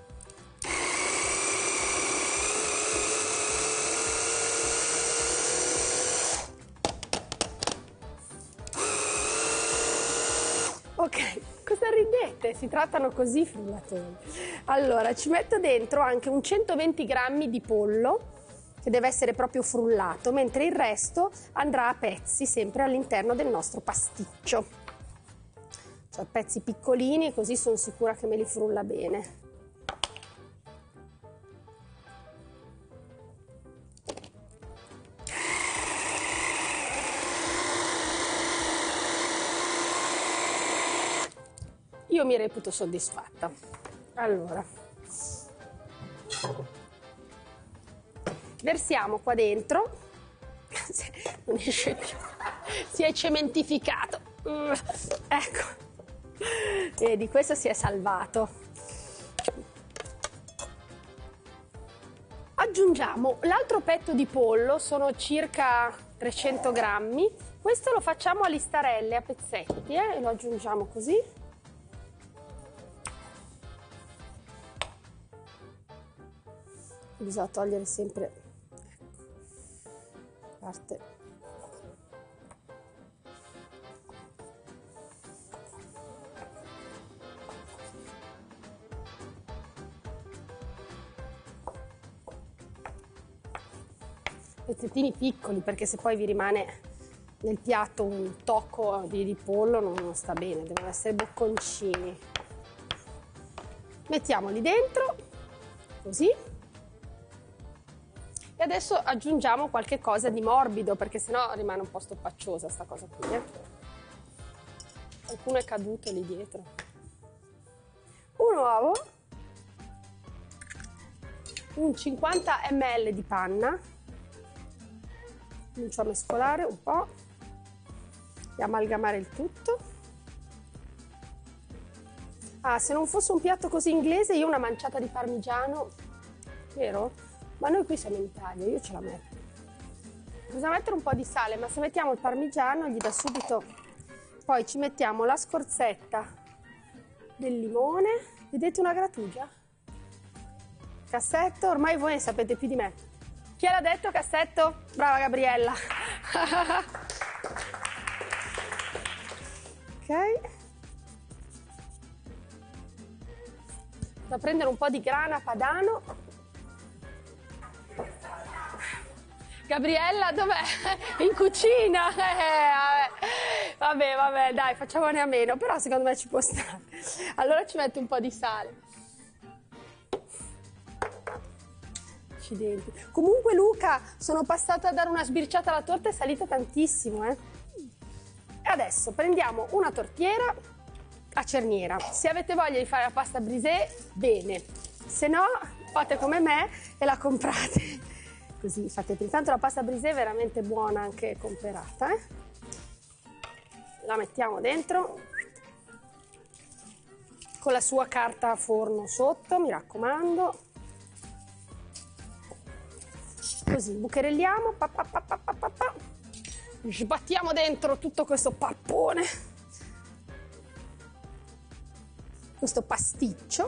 Ok, cosa ridete? Si trattano così i frullatori. Allora, ci metto dentro anche un centoventi grammi di pollo, che deve essere proprio frullato, mentre il resto andrà a pezzi, sempre all'interno del nostro pasticcio. Cioè pezzi piccolini, così sono sicura che me li frulla bene. io mi reputo soddisfatta. Allora, versiamo qua dentro, non esce più, si è cementificato, ecco, vedi, questo si è salvato. Aggiungiamo l'altro petto di pollo, sono circa trecento grammi, questo lo facciamo a listarelle, a pezzetti, eh, e lo aggiungiamo così. Bisogna togliere sempre, ecco, parte. Pezzettini piccoli, perché se poi vi rimane nel piatto un tocco di, di pollo non, non sta bene, devono essere bocconcini. Mettiamoli dentro, così. E adesso aggiungiamo qualche cosa di morbido, perché sennò rimane un po' stoppacciosa sta cosa qui. Eh? Qualcuno è caduto lì dietro. Un uovo, un cinquanta millilitri di panna. Comincio a mescolare un po' e amalgamare il tutto. Ah, se non fosse un piatto così inglese, io una manciata di parmigiano, vero? Ma noi qui siamo in Italia, io ce la metto. Bisogna mettere un po' di sale, ma se mettiamo il parmigiano gli dà subito. Poi ci mettiamo la scorzetta del limone. Vedete una grattugia? Cassetto, ormai voi ne sapete più di me. Chi l'ha detto, Cassetto? Brava Gabriella. Ok. Da prendere un po' di grana padano. Gabriella, dov'è? In cucina. Eh, vabbè. vabbè, vabbè, dai, facciamone a meno, però secondo me ci può stare. Allora ci metto un po' di sale. Accidenti. Comunque Luca, sono passata a dare una sbirciata alla torta, è salita tantissimo, eh. E adesso prendiamo una tortiera a cerniera. Se avete voglia di fare la pasta brisée, bene. Se no, fate come me e la comprate. Così fate. Intanto la pasta brisée è veramente buona anche comperata, eh. La mettiamo dentro con la sua carta a forno sotto, mi raccomando. Così, bucherelliamo, pa, pa, pa, pa, pa, pa. Sbattiamo dentro tutto questo pappone, questo pasticcio,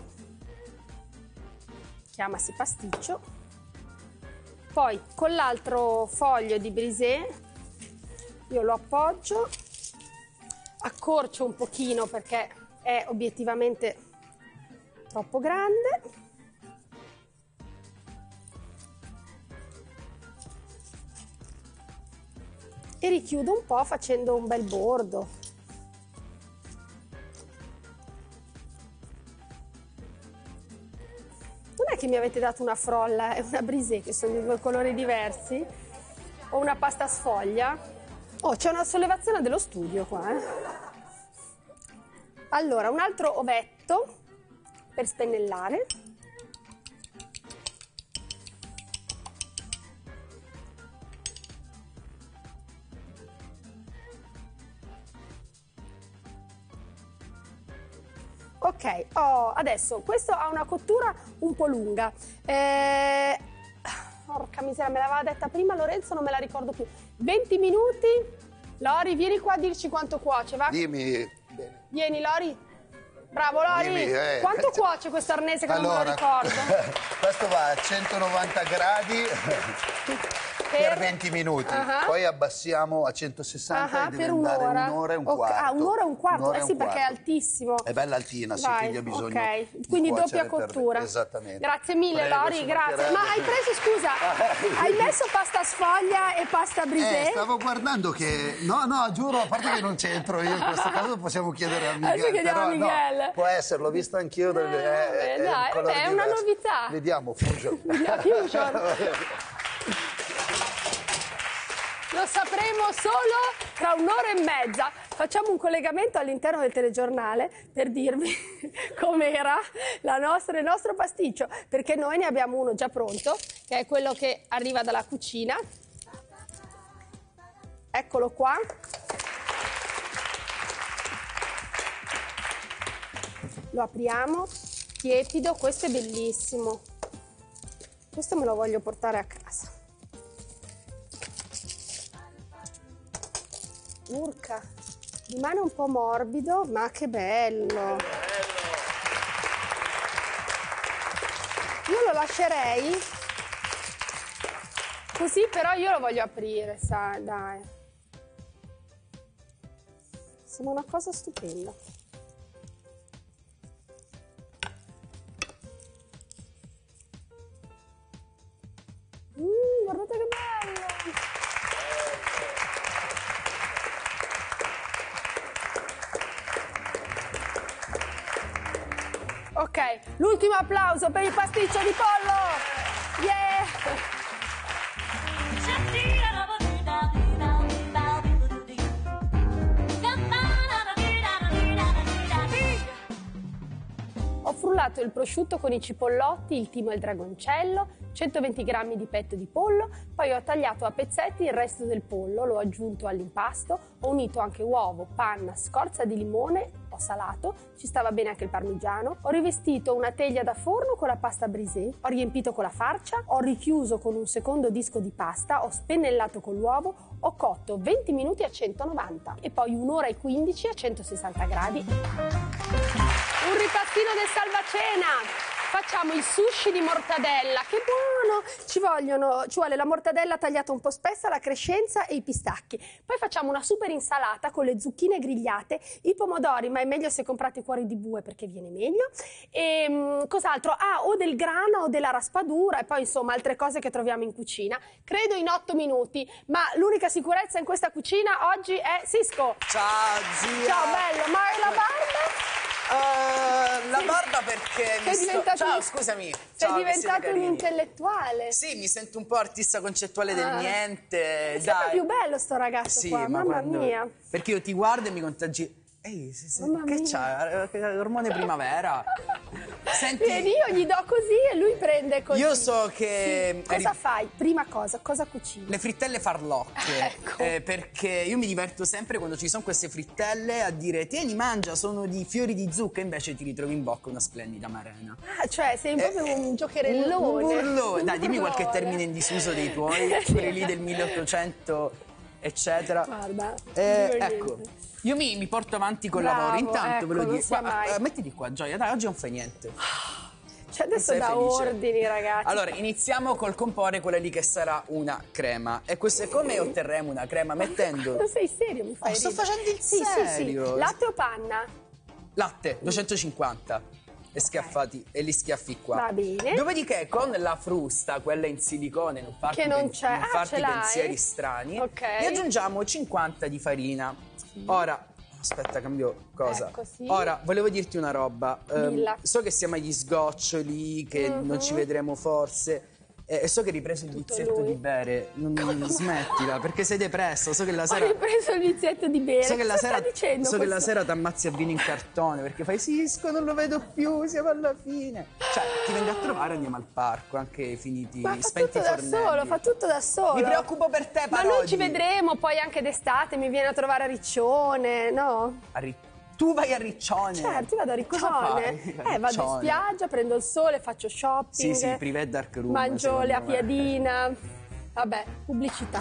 chiamasi pasticcio. Poi con l'altro foglio di brisée io lo appoggio, accorcio un pochino perché è obiettivamente troppo grande. E richiudo un po' facendo un bel bordo. Non è che mi avete dato una frolla e una brisée, che sono di due colori diversi, o una pasta sfoglia. Oh, c'è una sollevazione dello studio qua, eh. Allora, un altro ovetto per spennellare. Ok, oh, adesso questo ha una cottura un po' lunga. Eh, porca miseria, me l'aveva detta prima Lorenzo, non me la ricordo più. venti minuti. Lori, vieni qua a dirci quanto cuoce, va? Dimmi. Bene. Vieni, Lori. Bravo, Lori. Dimmi, eh. Quanto cuoce questo arnese che allora, non me lo ricordo? Questo va a centonovanta gradi per, per venti minuti, uh-huh. Poi abbassiamo a centosessanta uh-huh, e deve andare un'ora e un quarto. Okay. Ah, un'ora e un quarto, eh sì, un perché quarto. È altissimo. È bella altina, sì, Vai, quindi ha bisogno okay. di Quindi doppia per... cottura. Esattamente. Grazie mille, Prego, Lori, grazie. Ma hai preso, scusa, Ah, hai messo pasta sfoglia e pasta brisée? Eh, stavo guardando che... No, no, giuro, a parte che non c'entro io in questo caso, possiamo chiedere a Miguel. chiediamo Però, a Miguel. No, può essere, l'ho visto anch'io. Eh, è, è, dai, un vabbè, è una diverso. novità. Vediamo, fusion. Vediamo, fusion. Non lo sapremo solo tra un'ora e mezza. Facciamo un collegamento all'interno del telegiornale per dirvi com'era la nostra, il nostro pasticcio, perché noi ne abbiamo uno già pronto, che è quello che arriva dalla cucina. Eccolo qua. Lo apriamo, tiepido, questo è bellissimo. Questo me lo voglio portare a casa. Urca, rimane un po' morbido, ma che bello. Io lo lascerei così, però io lo voglio aprire, sai, dai. Sembra una cosa stupenda. Mm, guardate che bello! Ok, l'ultimo applauso per il pasticcio di pollo! Yeah! Ho frullato il prosciutto con i cipollotti, il timo e il dragoncello, centoventi grammi di petto di pollo, poi ho tagliato a pezzetti il resto del pollo, l'ho aggiunto all'impasto, ho unito anche uovo, panna, scorza di limone, ho salato, ci stava bene anche il parmigiano, ho rivestito una teglia da forno con la pasta brisée, ho riempito con la farcia, ho richiuso con un secondo disco di pasta, ho spennellato con l'uovo, ho cotto venti minuti a centonovanta e poi un'ora e quindici a centosessanta gradi. Un ripassino del salvacena! Facciamo il sushi di mortadella, che buono! Ci vogliono, ci vuole la mortadella tagliata un po' spessa, la crescenza e i pistacchi. Poi facciamo una super insalata con le zucchine grigliate, i pomodori, ma è meglio se comprate cuori di bue perché viene meglio. E mh, cos'altro? Ah, o del grana o della raspadura e poi insomma altre cose che troviamo in cucina. Credo in otto minuti, ma l'unica sicurezza in questa cucina oggi è Sisco. Ciao zia! Ciao bello, ma è la barba? Uh, la barba perché sei mi sto... diventato Ciao, un... scusami. Sei Ciao, diventato un intellettuale. Sì, mi sento un po' artista concettuale del Ah. niente. È sempre Dai. più bello sto ragazzo Sì, qua, ma mamma quando... mia. Perché io ti guardo e mi contagi... Ehi, se, se... Mamma che mia. c'ha? Ormone primavera. Senti... Vedi, io gli do così e lui prende così. Io so che... Sì. Cosa eri- fai? Prima cosa, cosa cucini? Le frittelle farlocche, Ecco. eh, perché io mi diverto sempre quando ci sono queste frittelle a dire tieni mangia, sono di fiori di zucca, invece ti ritrovi in bocca una splendida marena. Ah, cioè sei proprio Eh, un giocherellone. Un, un burlone. Dai, dimmi qualche Burlone. termine in disuso dei tuoi, quelli lì del milleottocento, eccetera. Guarda, Eh, non dico ecco, niente. io mi, mi porto avanti col Bravo, lavoro. Intanto ecco, ve lo non dico. sia Guarda, mai. eh, mettiti qua, Gioia, dai, oggi non fai niente. Cioè adesso Sei da felice? ordini, ragazzi. Allora, iniziamo col comporre quella lì che sarà una crema. E questo è come otterremo una crema mettendo Non sei serio, mi fai Oh, sto ridere. facendo il sì, Sì, serio. sì. Latte o panna? latte duecentocinquanta e schiaffati e li schiaffi qua. Va bene. Dopodiché con la frusta, quella in silicone, non farti, Che non pen- c'è. non Ah, farti ce l'hai? pensieri strani, Ok. ne aggiungiamo cinquanta di farina. Ora, aspetta, cambio cosa. Ecco, sì. Ora, volevo dirti una roba. Ehm, Dilla. so che siamo agli sgoccioli, che non ci vedremo forse. E e so che hai ripreso il Tutto vizietto lui. di bere. Non, non smettila, perché sei depresso. So che la Ho sera. ripreso il vizietto di bere. So che la Cosa sera, sta dicendo so che la questo? sera ti ammazzi a vino in cartone perché fai Sisco, non lo vedo più, siamo alla fine. Cioè, ti vengo a trovare e andiamo al parco, anche finiti, Ma fa spenti tutto i da fornelli. solo, fa tutto da solo. Mi preoccupo per te, Ma Parodi. noi ci vedremo poi anche d'estate, mi viene a trovare a Riccione, no? A Ri- Tu vai a Riccione. Certo, io vado a Cosa Riccione. fai? Eh, vado in Riccione. spiaggia, prendo il sole, faccio shopping. Sì, sì, privé dark room. Mangio secondo la me. piadina. Vabbè, pubblicità.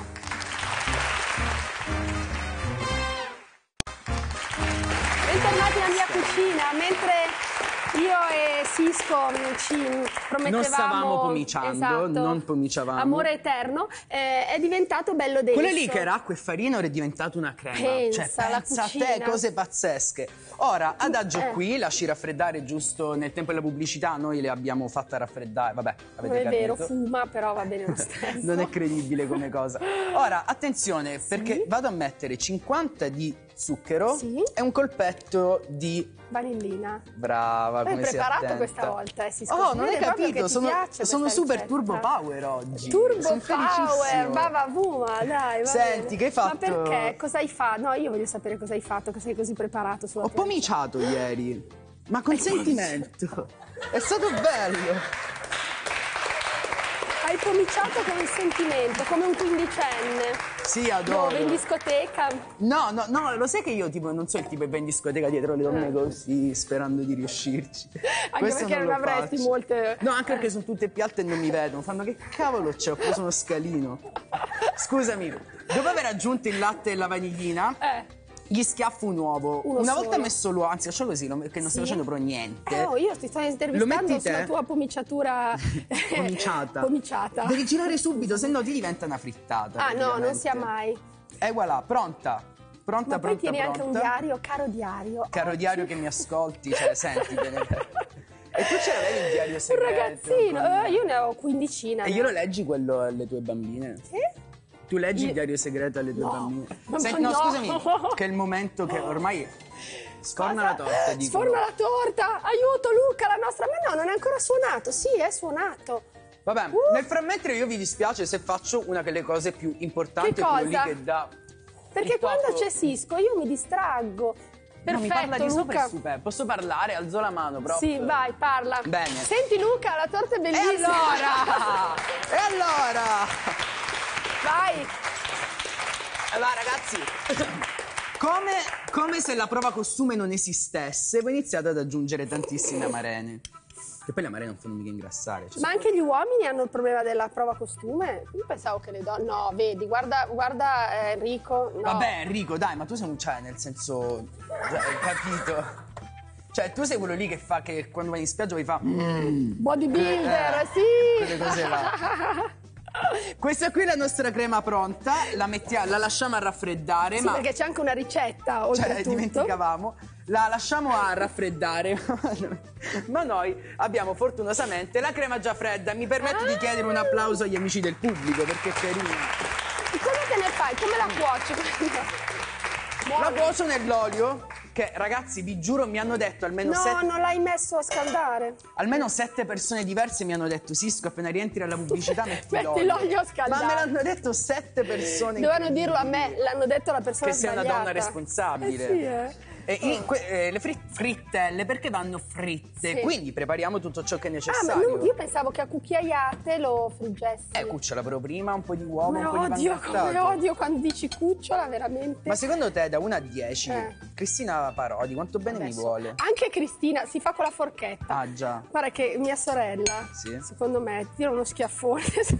Bentornati nella mia cucina, mentre io e Sisco mh, ci promettevamo... Non stavamo pomiciando, esatto, non pomiciavamo. Amore eterno, eh, è diventato bello denso. Quello lì che era acqua e farina ora è diventato una crema. Pensa, cioè, la pensa a te, cucina. cose pazzesche. Ora, adagio Eh. qui, lasci raffreddare giusto nel tempo della pubblicità. Noi le abbiamo fatte raffreddare. Vabbè, avete Non è capito. vero, fuma, però va bene lo stesso. Non è credibile come cosa. Ora, attenzione, perché vado a mettere cinquanta di zucchero Sì. e un colpetto di Vanillina. Brava, Hai come sei preparato attenta. questa volta, eh, si Oh, non hai vede proprio che capito, ti sono, piace sono questa super ricetta. turbo power oggi. Turbo Sono power, felicissimo. bava vuma, dai. Va Senti, bene. che hai fatto? Ma perché? Cosa hai fatto? No, io voglio sapere cosa hai fatto, che sei così preparato sulla Ho tua pomiciato ieri, ma con sentimento. È stato bello. Hai pomiciato con il sentimento, come un quindicenne. Sì, adoro. Dove? In discoteca? No, no, no, lo sai che io tipo non so il tipo che va in discoteca dietro le donne così, sperando di riuscirci. Anche Questo perché non, lo avresti faccio. molte... No, anche perché sono tutte più alte e non mi vedono. Fanno che cavolo c'è, ho preso uno scalino. Scusami, dopo aver aggiunto il latte e la vaniglina, Eh. gli schiaffo un uovo. Uno Una solo. volta messo l'uovo, anzi lascialo così, non- che non stai Sì? facendo però niente. Eh, oh, io ti sto Lo intervistando metti te? sulla tua pomiciatura... Pomiciata. pomiciata. Devi girare subito, se no ti diventa una frittata. Ah, no, non praticamente. sia mai. E voilà, pronta. Pronta, Ma poi pronta, tieni pronta. anche un diario, caro diario. Caro Oggi- diario che mi ascolti, cioè senti bene. E tu ce l'avevi il diario Un segreto? ragazzino, con- eh, io ne ho quindicina. E glielo leggi quello alle tue bambine? Sì? Tu leggi Io- il diario segreto alle tue No. bambine? Ma Senti, no. no, scusami, che è il momento che ormai sforna la torta, dico. Sforna la torta! Aiuto Luca, la nostra... Ma no, non è ancora suonato. Sì, è suonato. Vabbè, Uh. nel frammento io vi dispiace se faccio una delle cose più importanti, Che quello lì cosa? che dà... Perché il quando tocco- c'è Sisco io mi distraggo. No, mi parla Perfetto, di sopra Luca. e super. Posso parlare? Alzo la mano, però. Sì, vai, parla. Bene. Senti Luca, la torta è E bellissima. allora? E allora? Vai. Allora, ragazzi, come, come se la prova costume non esistesse, voi iniziate ad aggiungere tantissime amarene. E poi le amarene non fanno mica ingrassare. Cioè, Ma anche gli uomini hanno il problema della prova costume? Io pensavo che le donne... No, vedi, guarda, guarda eh, Enrico. No. Vabbè, Enrico, dai, ma tu sei un... Cioè, nel senso... Cioè, hai capito? Cioè, tu sei quello lì che fa che quando vai in spiaggia vi fa... Mm, Bodybuilder, Eh, sì. quelle cose là. Questa qui è la nostra crema pronta, la, mettiamo, la lasciamo a raffreddare, Sì, ma... perché c'è anche una ricetta, Cioè, oltretutto. dimenticavamo. La lasciamo a raffreddare. Ma noi abbiamo fortunosamente la crema già fredda. Mi permetto Ah. di chiedere un applauso agli amici del pubblico perché è carina. E come te ne fai? Come la cuoci? La cuocio nell'olio, che ragazzi vi giuro mi hanno detto almeno No, sette, non l'hai messo a scaldare. almeno sette persone diverse mi hanno detto Sisco appena rientri alla pubblicità metti, Metti l'olio a scaldare. Ma me l'hanno detto sette persone. Dovevano dirlo a me, l'hanno detto alla persona Che sei una sbagliata. donna responsabile. Eh sì, eh. E in que- eh, le fri- frittelle perché vanno fritte? Sì. Quindi prepariamo tutto ciò che è Ah, ma necessario. no, io pensavo che a cucchiaiate lo friggessi. Eh, cucciola però prima, un po' di uovo, Come un po' di odio, pan come grattato. odio quando dici cucciola, veramente. Ma secondo te da uno a dieci, Eh. Cristina Parodi, quanto bene mi Adesso, vuole? Anche Cristina si fa con la forchetta. Ah già, Guarda che mia sorella, Sì? secondo me, tira uno schiaffone.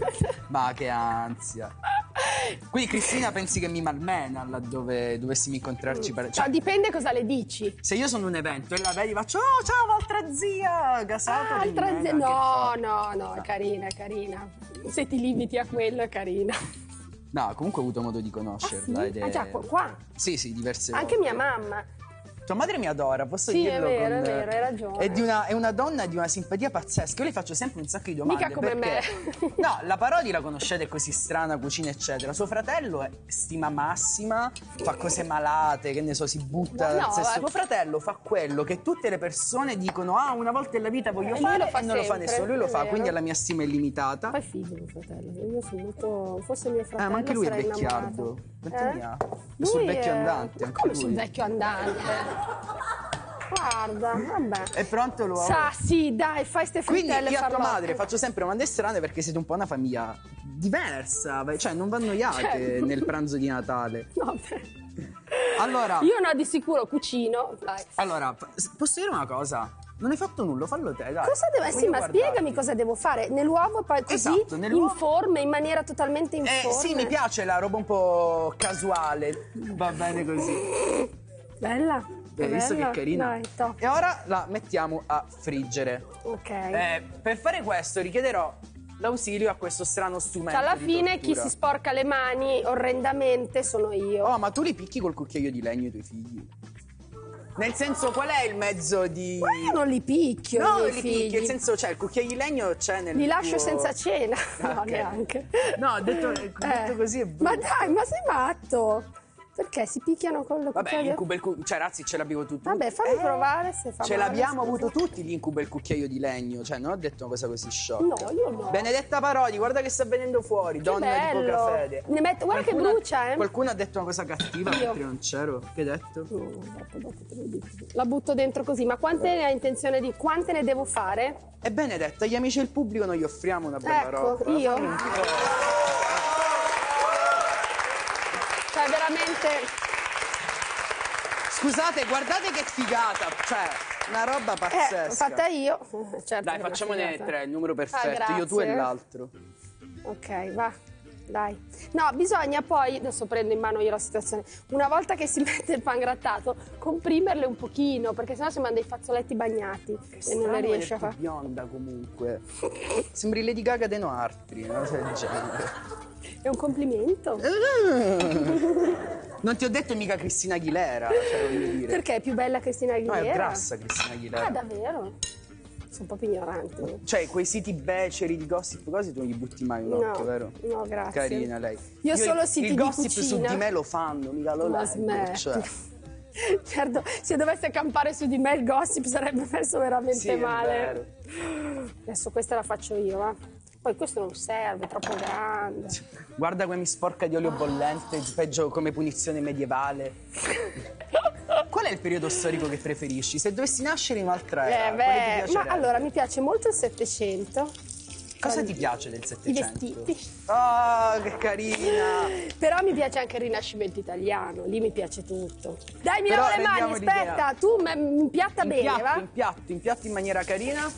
ma che ansia. Quindi Cristina pensi che mi malmena laddove dovessimo incontrarci? Per... Cioè, Cioè, dipende cosa le dici. se io sono un evento e la vedi faccio oh ciao altra zia, gasata Ah, di altra mega, zia- che No, fa? no, no, è carina, è carina. Se ti limiti a quello è carina. No, comunque ho avuto modo di conoscerla. Ah, sì? ed è... Ah, già, qua- qua. Sì, sì, diverse Anche volte. mia mamma. Tua madre mi adora, posso Sì, dirlo? è vero, con- è vero, hai ragione. È, di una, è una donna di una simpatia pazzesca. Io le faccio sempre un sacco di domande. Mica come perché... me. No, la Parodi la conoscete, è così strana, cucina, eccetera. Suo fratello è stima massima, fa cose malate, che ne so, si butta. No, nel no, senso- eh. Suo fratello fa quello che tutte le persone dicono: ah, una volta nella vita voglio E lui fare, lo fa e non lo fa sempre, nessuno. Lui lo è fa, vero. quindi alla mia stima illimitata. Poi figo mio fratello. Io sono molto. Fosse mio fratello. Eh, ma anche lui è sarei vecchiardo. innamorata. Quanti anni ha? È Lui sul vecchio è- andante, anche Come lui. sul vecchio andante? Guarda, vabbè. È pronto l'uovo? Sa, sì, dai, fai ste Quindi frittelle io a tua farlotte. madre faccio sempre domande strane perché siete un po' una famiglia diversa, cioè non vi annoiate Certo. nel pranzo di Natale. Vabbè. Allora, Io no, di sicuro cucino. Dai. allora, f- posso dire una cosa? Non hai fatto nulla, fallo te, dai. Cosa devo Voglio Sì, ma guardarti. spiegami cosa devo fare. Nell'uovo poi così Esatto, nell'uovo- informe, in maniera totalmente Eh informe. sì, mi piace la roba un po' casuale. Va bene così. Bella. Hai visto bella. che carina? Dai, top. E ora la mettiamo a friggere. Ok. Eh, per fare questo richiederò l'ausilio a questo strano strumento. Cioè, alla di fine chi tortura. si sporca le mani orrendamente sono io. Oh, ma tu li picchi col cucchiaio di legno i tuoi figli? Nel senso, qual è il mezzo di... Ma io non li picchio, No, i miei li figli. picchi, nel senso, cioè, il cucchiaio di legno c'è nel Li lascio tuo- senza cena. Ah, No, ok. neanche. No, detto, detto Eh. così è brutto. Ma dai, ma sei matto? Perché si picchiano con lo Vabbè, cucchiaio? l'incubo e il cu- cioè ragazzi ce l'abbiamo tutti. Vabbè, fammi Eh, provare se fa Ce male, l'abbiamo scusa. avuto tutti l'incubo e il cucchiaio di legno. Cioè, non ho detto una cosa così sciocca. No, io no. Benedetta Parodi, guarda che sta venendo fuori, donna bello. di poca fede. Ne metto- guarda che Qualcuno- brucia, eh. Qualcuno ha detto una cosa cattiva Io. mentre non c'ero. Che hai detto? No, dopo, dopo te lo dico. La butto dentro così, ma quante ne hai intenzione di... quante ne devo fare? E Benedetta, agli amici del pubblico noi gli offriamo una bella Ecco, roba. io? Fammi un po'. Cioè, veramente... Scusate, guardate che figata. Cioè, una roba pazzesca. Eh, fatta io. Certo Dai, che l'ho facciamone figata. tre, il numero perfetto. Ah, Io, tu e grazie. l'altro. Ok, va. Dai. No, bisogna poi, adesso prendo in mano io la situazione, una volta che si mette il pangrattato, comprimerle un pochino, perché sennò sembrano dei fazzoletti bagnati e non le riesce a fare. fare. Bionda comunque. Sembri Lady Gaga de Noartri, una cosa del genere. È un complimento. Non ti ho detto mica Cristina Aguilera, cioè voglio dire. Perché è più bella Cristina No, Aguilera? è grassa Cristina Aguilera. Ah, davvero? Sono un po' più ignorante. Cioè, quei siti beceri di gossip così tu non gli butti mai un occhio, No, vero? no, grazie. Carina lei. Io solo il, siti il di gossip su cucina. di me lo fanno, mica lo Ma leggo, smetti. cioè. Certo, se dovesse campare su di me il gossip sarebbe messo veramente Sì, è male. vero. Adesso questa la faccio io, va. Poi questo non serve, è troppo grande. Guarda come mi sporca di olio bollente, peggio come punizione medievale. Qual è il periodo storico che preferisci? Se dovessi nascere in un'altra era, Eh, quale ti beh, ma piacerebbe? allora mi piace molto il Settecento. Cosa ti piace del I Settecento? vestiti. Oh, che carina! Però mi piace anche il Rinascimento italiano, lì mi piace tutto. Dai, mi Però lavo le mani, rendiamo l'idea. aspetta, tu me- mi impiatta bene, Impiatto, va? impiatto, impiatto in maniera carina.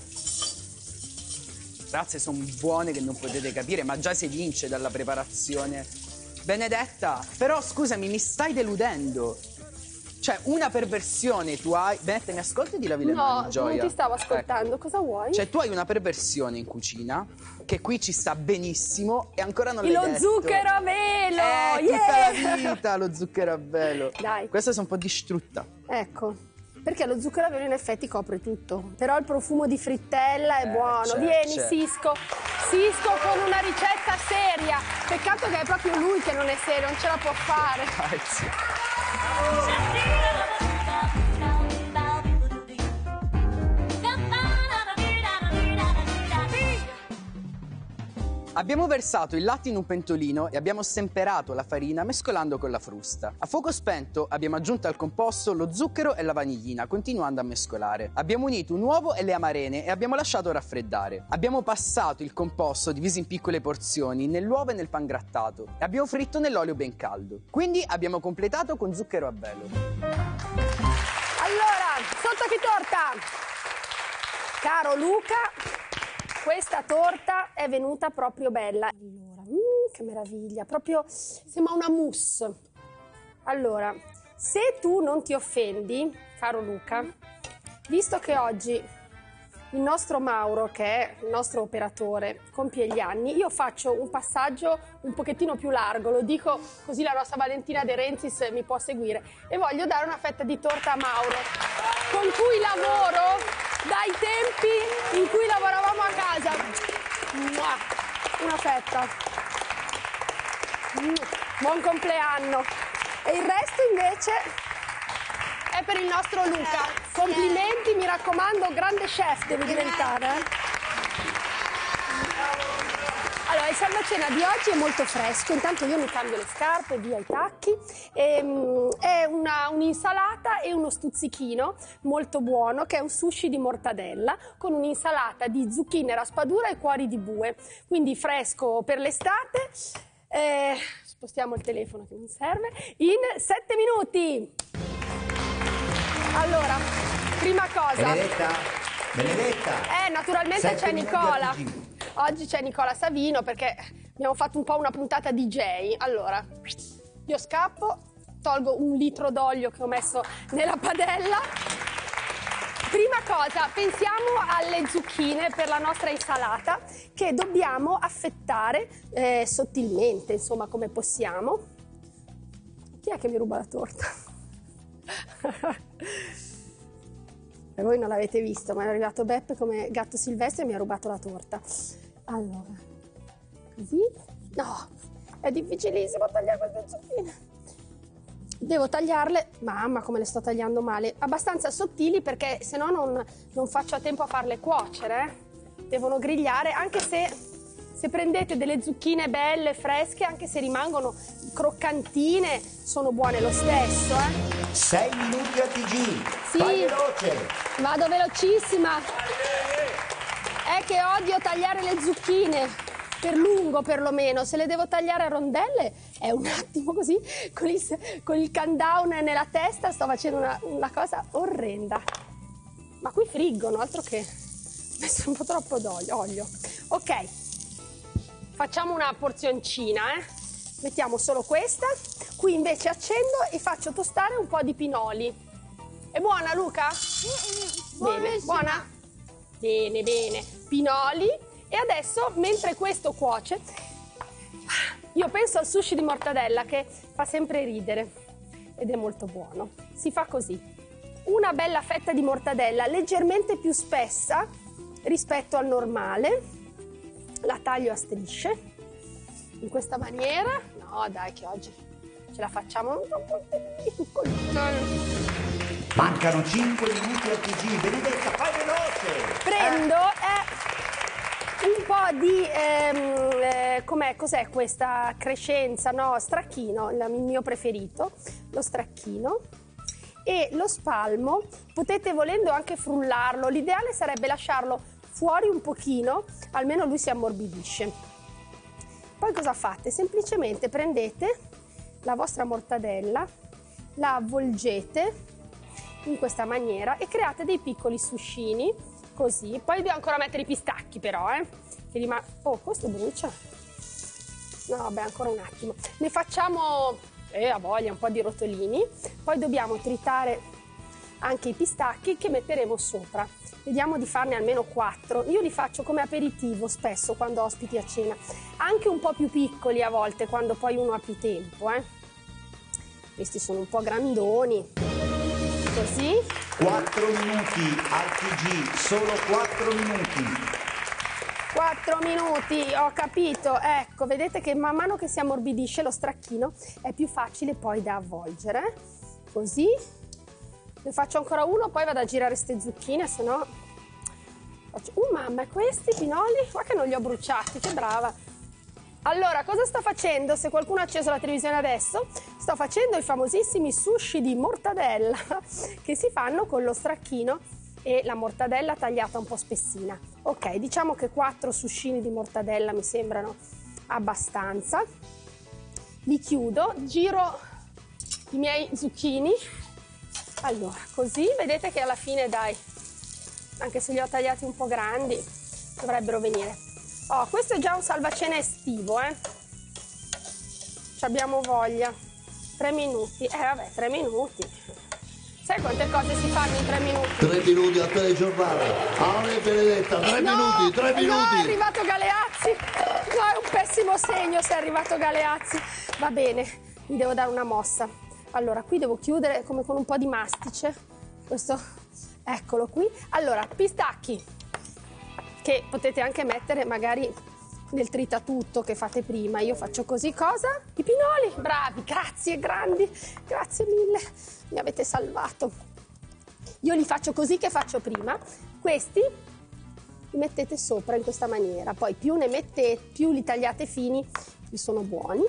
Razze sono buone che non potete capire, ma già si vince dalla preparazione. Benedetta, però scusami, mi stai deludendo. Cioè, una perversione tu hai... Benedetta, mi ascolti e di lavi le mani, No, Gioia? non ti stavo Ecco. ascoltando, cosa vuoi? Cioè, tu hai una perversione in cucina, che qui ci sta benissimo, e ancora non l'hai Lo detto. zucchero a velo! Eh, yeah! tutta la vita, lo zucchero a velo. Dai. Questa sono un po' distrutta. Ecco, perché lo zucchero a velo in effetti copre tutto. Però il profumo di frittella è Eh, buono. certo, Vieni, certo. Sisco. Sisco con una ricetta seria. Peccato che è proprio lui che non è serio, non ce la può fare. Dai, sì. Abbiamo versato il latte in un pentolino e abbiamo stemperato la farina mescolando con la frusta. A fuoco spento abbiamo aggiunto al composto lo zucchero e la vaniglina, continuando a mescolare. Abbiamo unito un uovo e le amarene e abbiamo lasciato raffreddare. Abbiamo passato il composto, diviso in piccole porzioni, nell'uovo e nel pangrattato e abbiamo fritto nell'olio ben caldo. Quindi abbiamo completato con zucchero a velo. Allora, sotto che torta? Caro Luca, questa torta è venuta proprio bella. Allora, mm, che meraviglia, proprio sembra una mousse. Allora, se tu non ti offendi, caro Luca, visto che oggi il nostro Mauro, che è il nostro operatore, compie gli anni, io faccio un passaggio un pochettino più largo, lo dico così la nostra Valentina De Renzis mi può seguire, e voglio dare una fetta di torta a Mauro, con cui lavoro dai tempi in cui lavoravamo a casa. Mua! Una fetta. Mm, buon compleanno. E il resto invece è per il nostro Luca. Complimenti, mi raccomando, grande chef devi diventare. eh. Allora, il salvacena di oggi è molto fresco, intanto io mi cambio le scarpe, via i tacchi. Ehm, è una- un'insalata e uno stuzzichino molto buono, che è un sushi di mortadella, con un'insalata di zucchine, raspadura e cuori di bue. Quindi fresco per l'estate. Eh, spostiamo il telefono che non serve. In sette minuti. Allora, prima cosa. Benedetta, Benedetta. Eh, naturalmente Sette c'è minuti Nicola. a T G. Oggi c'è Nicola Savino perché abbiamo fatto un po' una puntata D J. Allora, io scappo, tolgo un litro d'olio che ho messo nella padella. Prima cosa, pensiamo alle zucchine per la nostra insalata che dobbiamo affettare eh, sottilmente, insomma, come possiamo. Chi è che mi ruba la torta? E voi non l'avete visto, ma è arrivato Beppe come gatto silvestre e mi ha rubato la torta. Allora, così. No, è difficilissimo tagliare queste zucchine. devo tagliarle, mamma come le sto tagliando male, abbastanza sottili perché se no non, non faccio a tempo a farle cuocere, eh. Devono grigliare, anche se, se prendete delle zucchine belle, fresche, anche se rimangono croccantine, sono buone lo stesso, eh. sei minuti a T G, sì, vai veloce. Vado velocissima. È che odio tagliare le zucchine, per lungo perlomeno, se le devo tagliare a rondelle è un attimo così, con il, con il countdown nella testa sto facendo una, una cosa orrenda. Ma qui friggono, altro che, ho messo un po' troppo d'olio. Ok, facciamo una porzioncina, eh. Mettiamo solo questa, qui invece accendo e faccio tostare un po' di pinoli. È buona Luca? Bene, buona? Bene, bene, pinoli. E adesso, mentre questo cuoce, io penso al sushi di mortadella che fa sempre ridere ed è molto buono. Si fa così: una bella fetta di mortadella leggermente più spessa rispetto al normale, la taglio a strisce, in questa maniera. No dai che oggi ce la facciamo un po' piccolino. Mancano cinque minuti al T G, Benedetta, fai veloce! Prendo eh, un po' di, ehm, eh, com'è, cos'è questa crescenza, no, stracchino, il mio preferito, lo stracchino, e lo spalmo, potete volendo anche frullarlo, l'ideale sarebbe lasciarlo fuori un pochino, almeno lui si ammorbidisce. Poi cosa fate? Semplicemente prendete la vostra mortadella, la avvolgete in questa maniera e create dei piccoli suscini, così. Poi devo ancora mettere i pistacchi però, eh. Che rimane... Oh, questo brucia. No, vabbè, ancora un attimo. Ne facciamo, eh, a voglia, un po' di rotolini. Poi dobbiamo tritare anche i pistacchi che metteremo sopra. Vediamo di farne almeno quattro. Io li faccio come aperitivo spesso quando ospiti a cena. Anche un po' più piccoli a volte, quando poi uno ha più tempo, eh. Questi sono un po' grandoni. Così. quattro minuti al T G, solo quattro minuti. quattro minuti, ho capito. Ecco, vedete che man mano che si ammorbidisce lo stracchino è più facile poi da avvolgere. Così. Ne faccio ancora uno, poi vado a girare ste zucchine, se no... Faccio... Uh, mamma, e questi pinoli? Guarda che non li ho bruciati, che brava. Allora, cosa sto facendo? Se qualcuno ha acceso la televisione adesso, sto facendo i famosissimi sushi di mortadella che si fanno con lo stracchino e la mortadella tagliata un po' spessina. Ok, diciamo che quattro sushini di mortadella mi sembrano abbastanza. Li chiudo, giro i miei zucchini. Allora, così, vedete che alla fine, dai, anche se li ho tagliati un po' grandi, dovrebbero venire. Oh, questo è già un salvacena estivo, eh. Ci abbiamo voglia. Tre minuti. Eh, vabbè, tre minuti. Sai quante cose si fanno in tre minuti? Tre minuti a telegiornale. Ale Benedetta, tre no, minuti, tre minuti. No, è arrivato Galeazzi. No, è un pessimo segno se è arrivato Galeazzi. Va bene, mi devo dare una mossa. Allora, qui devo chiudere come con un po' di mastice. Questo, eccolo qui. Allora, pistacchi. Che potete anche mettere magari nel tritatutto che fate prima. Io faccio così, cosa? I pinoli, bravi, grazie, grandi, grazie mille, mi avete salvato. Io li faccio così che faccio prima, questi li mettete sopra in questa maniera, poi più ne mettete, più li tagliate fini, più sono buoni.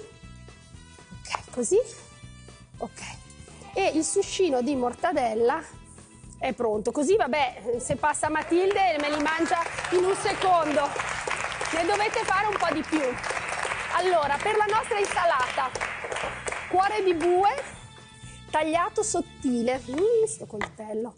Ok, così, ok. E il suscino di mortadella è pronto, così vabbè, se passa Matilde me li mangia in un secondo. Ne dovete fare un po' di più. Allora, per la nostra insalata, cuore di bue tagliato sottile. Mmm, sto coltello.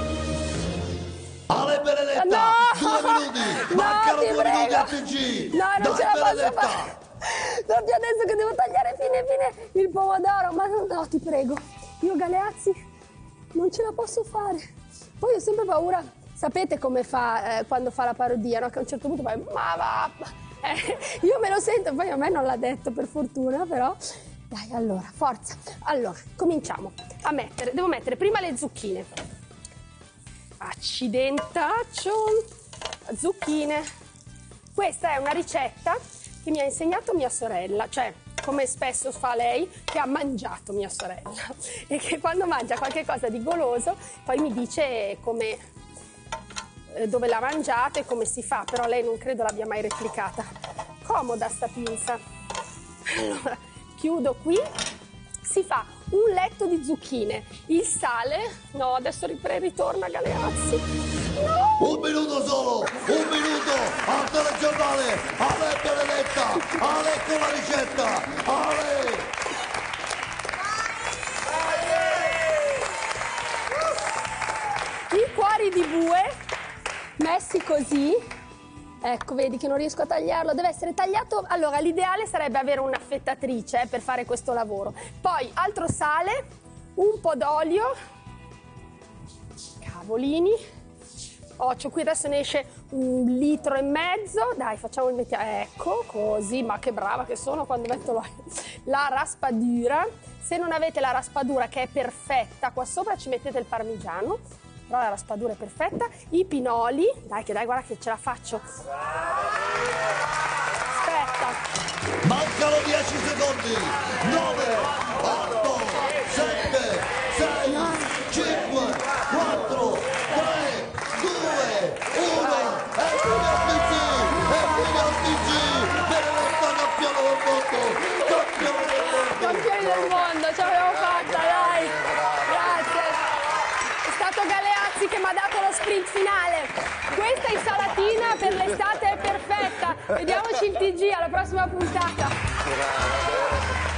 Ale Benedetta, no! due minuti, no, mancano due prego. minuti al T G. No, non Dai, ce la Benedetta. posso fare. Proprio adesso che devo tagliare fine fine il pomodoro, ma no, no, ti prego. Io Galeazzi non ce la posso fare. Poi ho sempre paura, sapete come fa eh, quando fa la parodia, no? Che a un certo punto fa, ma va, eh, io me lo sento, poi a me non l'ha detto per fortuna, però. Dai, allora, forza. Allora, cominciamo a mettere, devo mettere prima le zucchine. Accidentaccio, zucchine. Questa è una ricetta che mi ha insegnato mia sorella, cioè come spesso fa lei, che ha mangiato mia sorella e che quando mangia qualche cosa di goloso poi mi dice come, eh, dove l'ha mangiato e come si fa, però lei non credo l'abbia mai replicata. Comoda sta pinza. Allora, chiudo qui, si fa un letto di zucchine, il sale, no adesso ripre- ritorna Galeazzi. No! Un minuto solo, un minuto al telegiornale, Ale Benedetta, Ale con la ricetta, Ale! I cuori di bue messi così, ecco vedi che non riesco a tagliarlo, deve essere tagliato, allora l'ideale sarebbe avere un'affettatrice eh, per fare questo lavoro. Poi altro sale, un po' d'olio, cavolini. Occhio, qui adesso ne esce un litro e mezzo, dai facciamo il mettiamo, ecco così, ma che brava che sono quando metto l'olio. La raspadura, se non avete la raspadura che è perfetta, qua sopra ci mettete il parmigiano, però la raspadura è perfetta, i pinoli, dai che dai guarda che ce la faccio. Aspetta. Mancano dieci secondi, nove, otto, sette, sei, cinque, quattro, tre, due, uno, e fine al T G, e fine al T G, Benedetta campione del mondo, campione del mondo. Campioni del mondo, ce l'abbiamo fatta, dai. Grazie. È stato Galeazzi che mi ha dato lo sprint finale. Questa insalatina per l'estate è perfetta. Vediamoci il T G alla prossima puntata.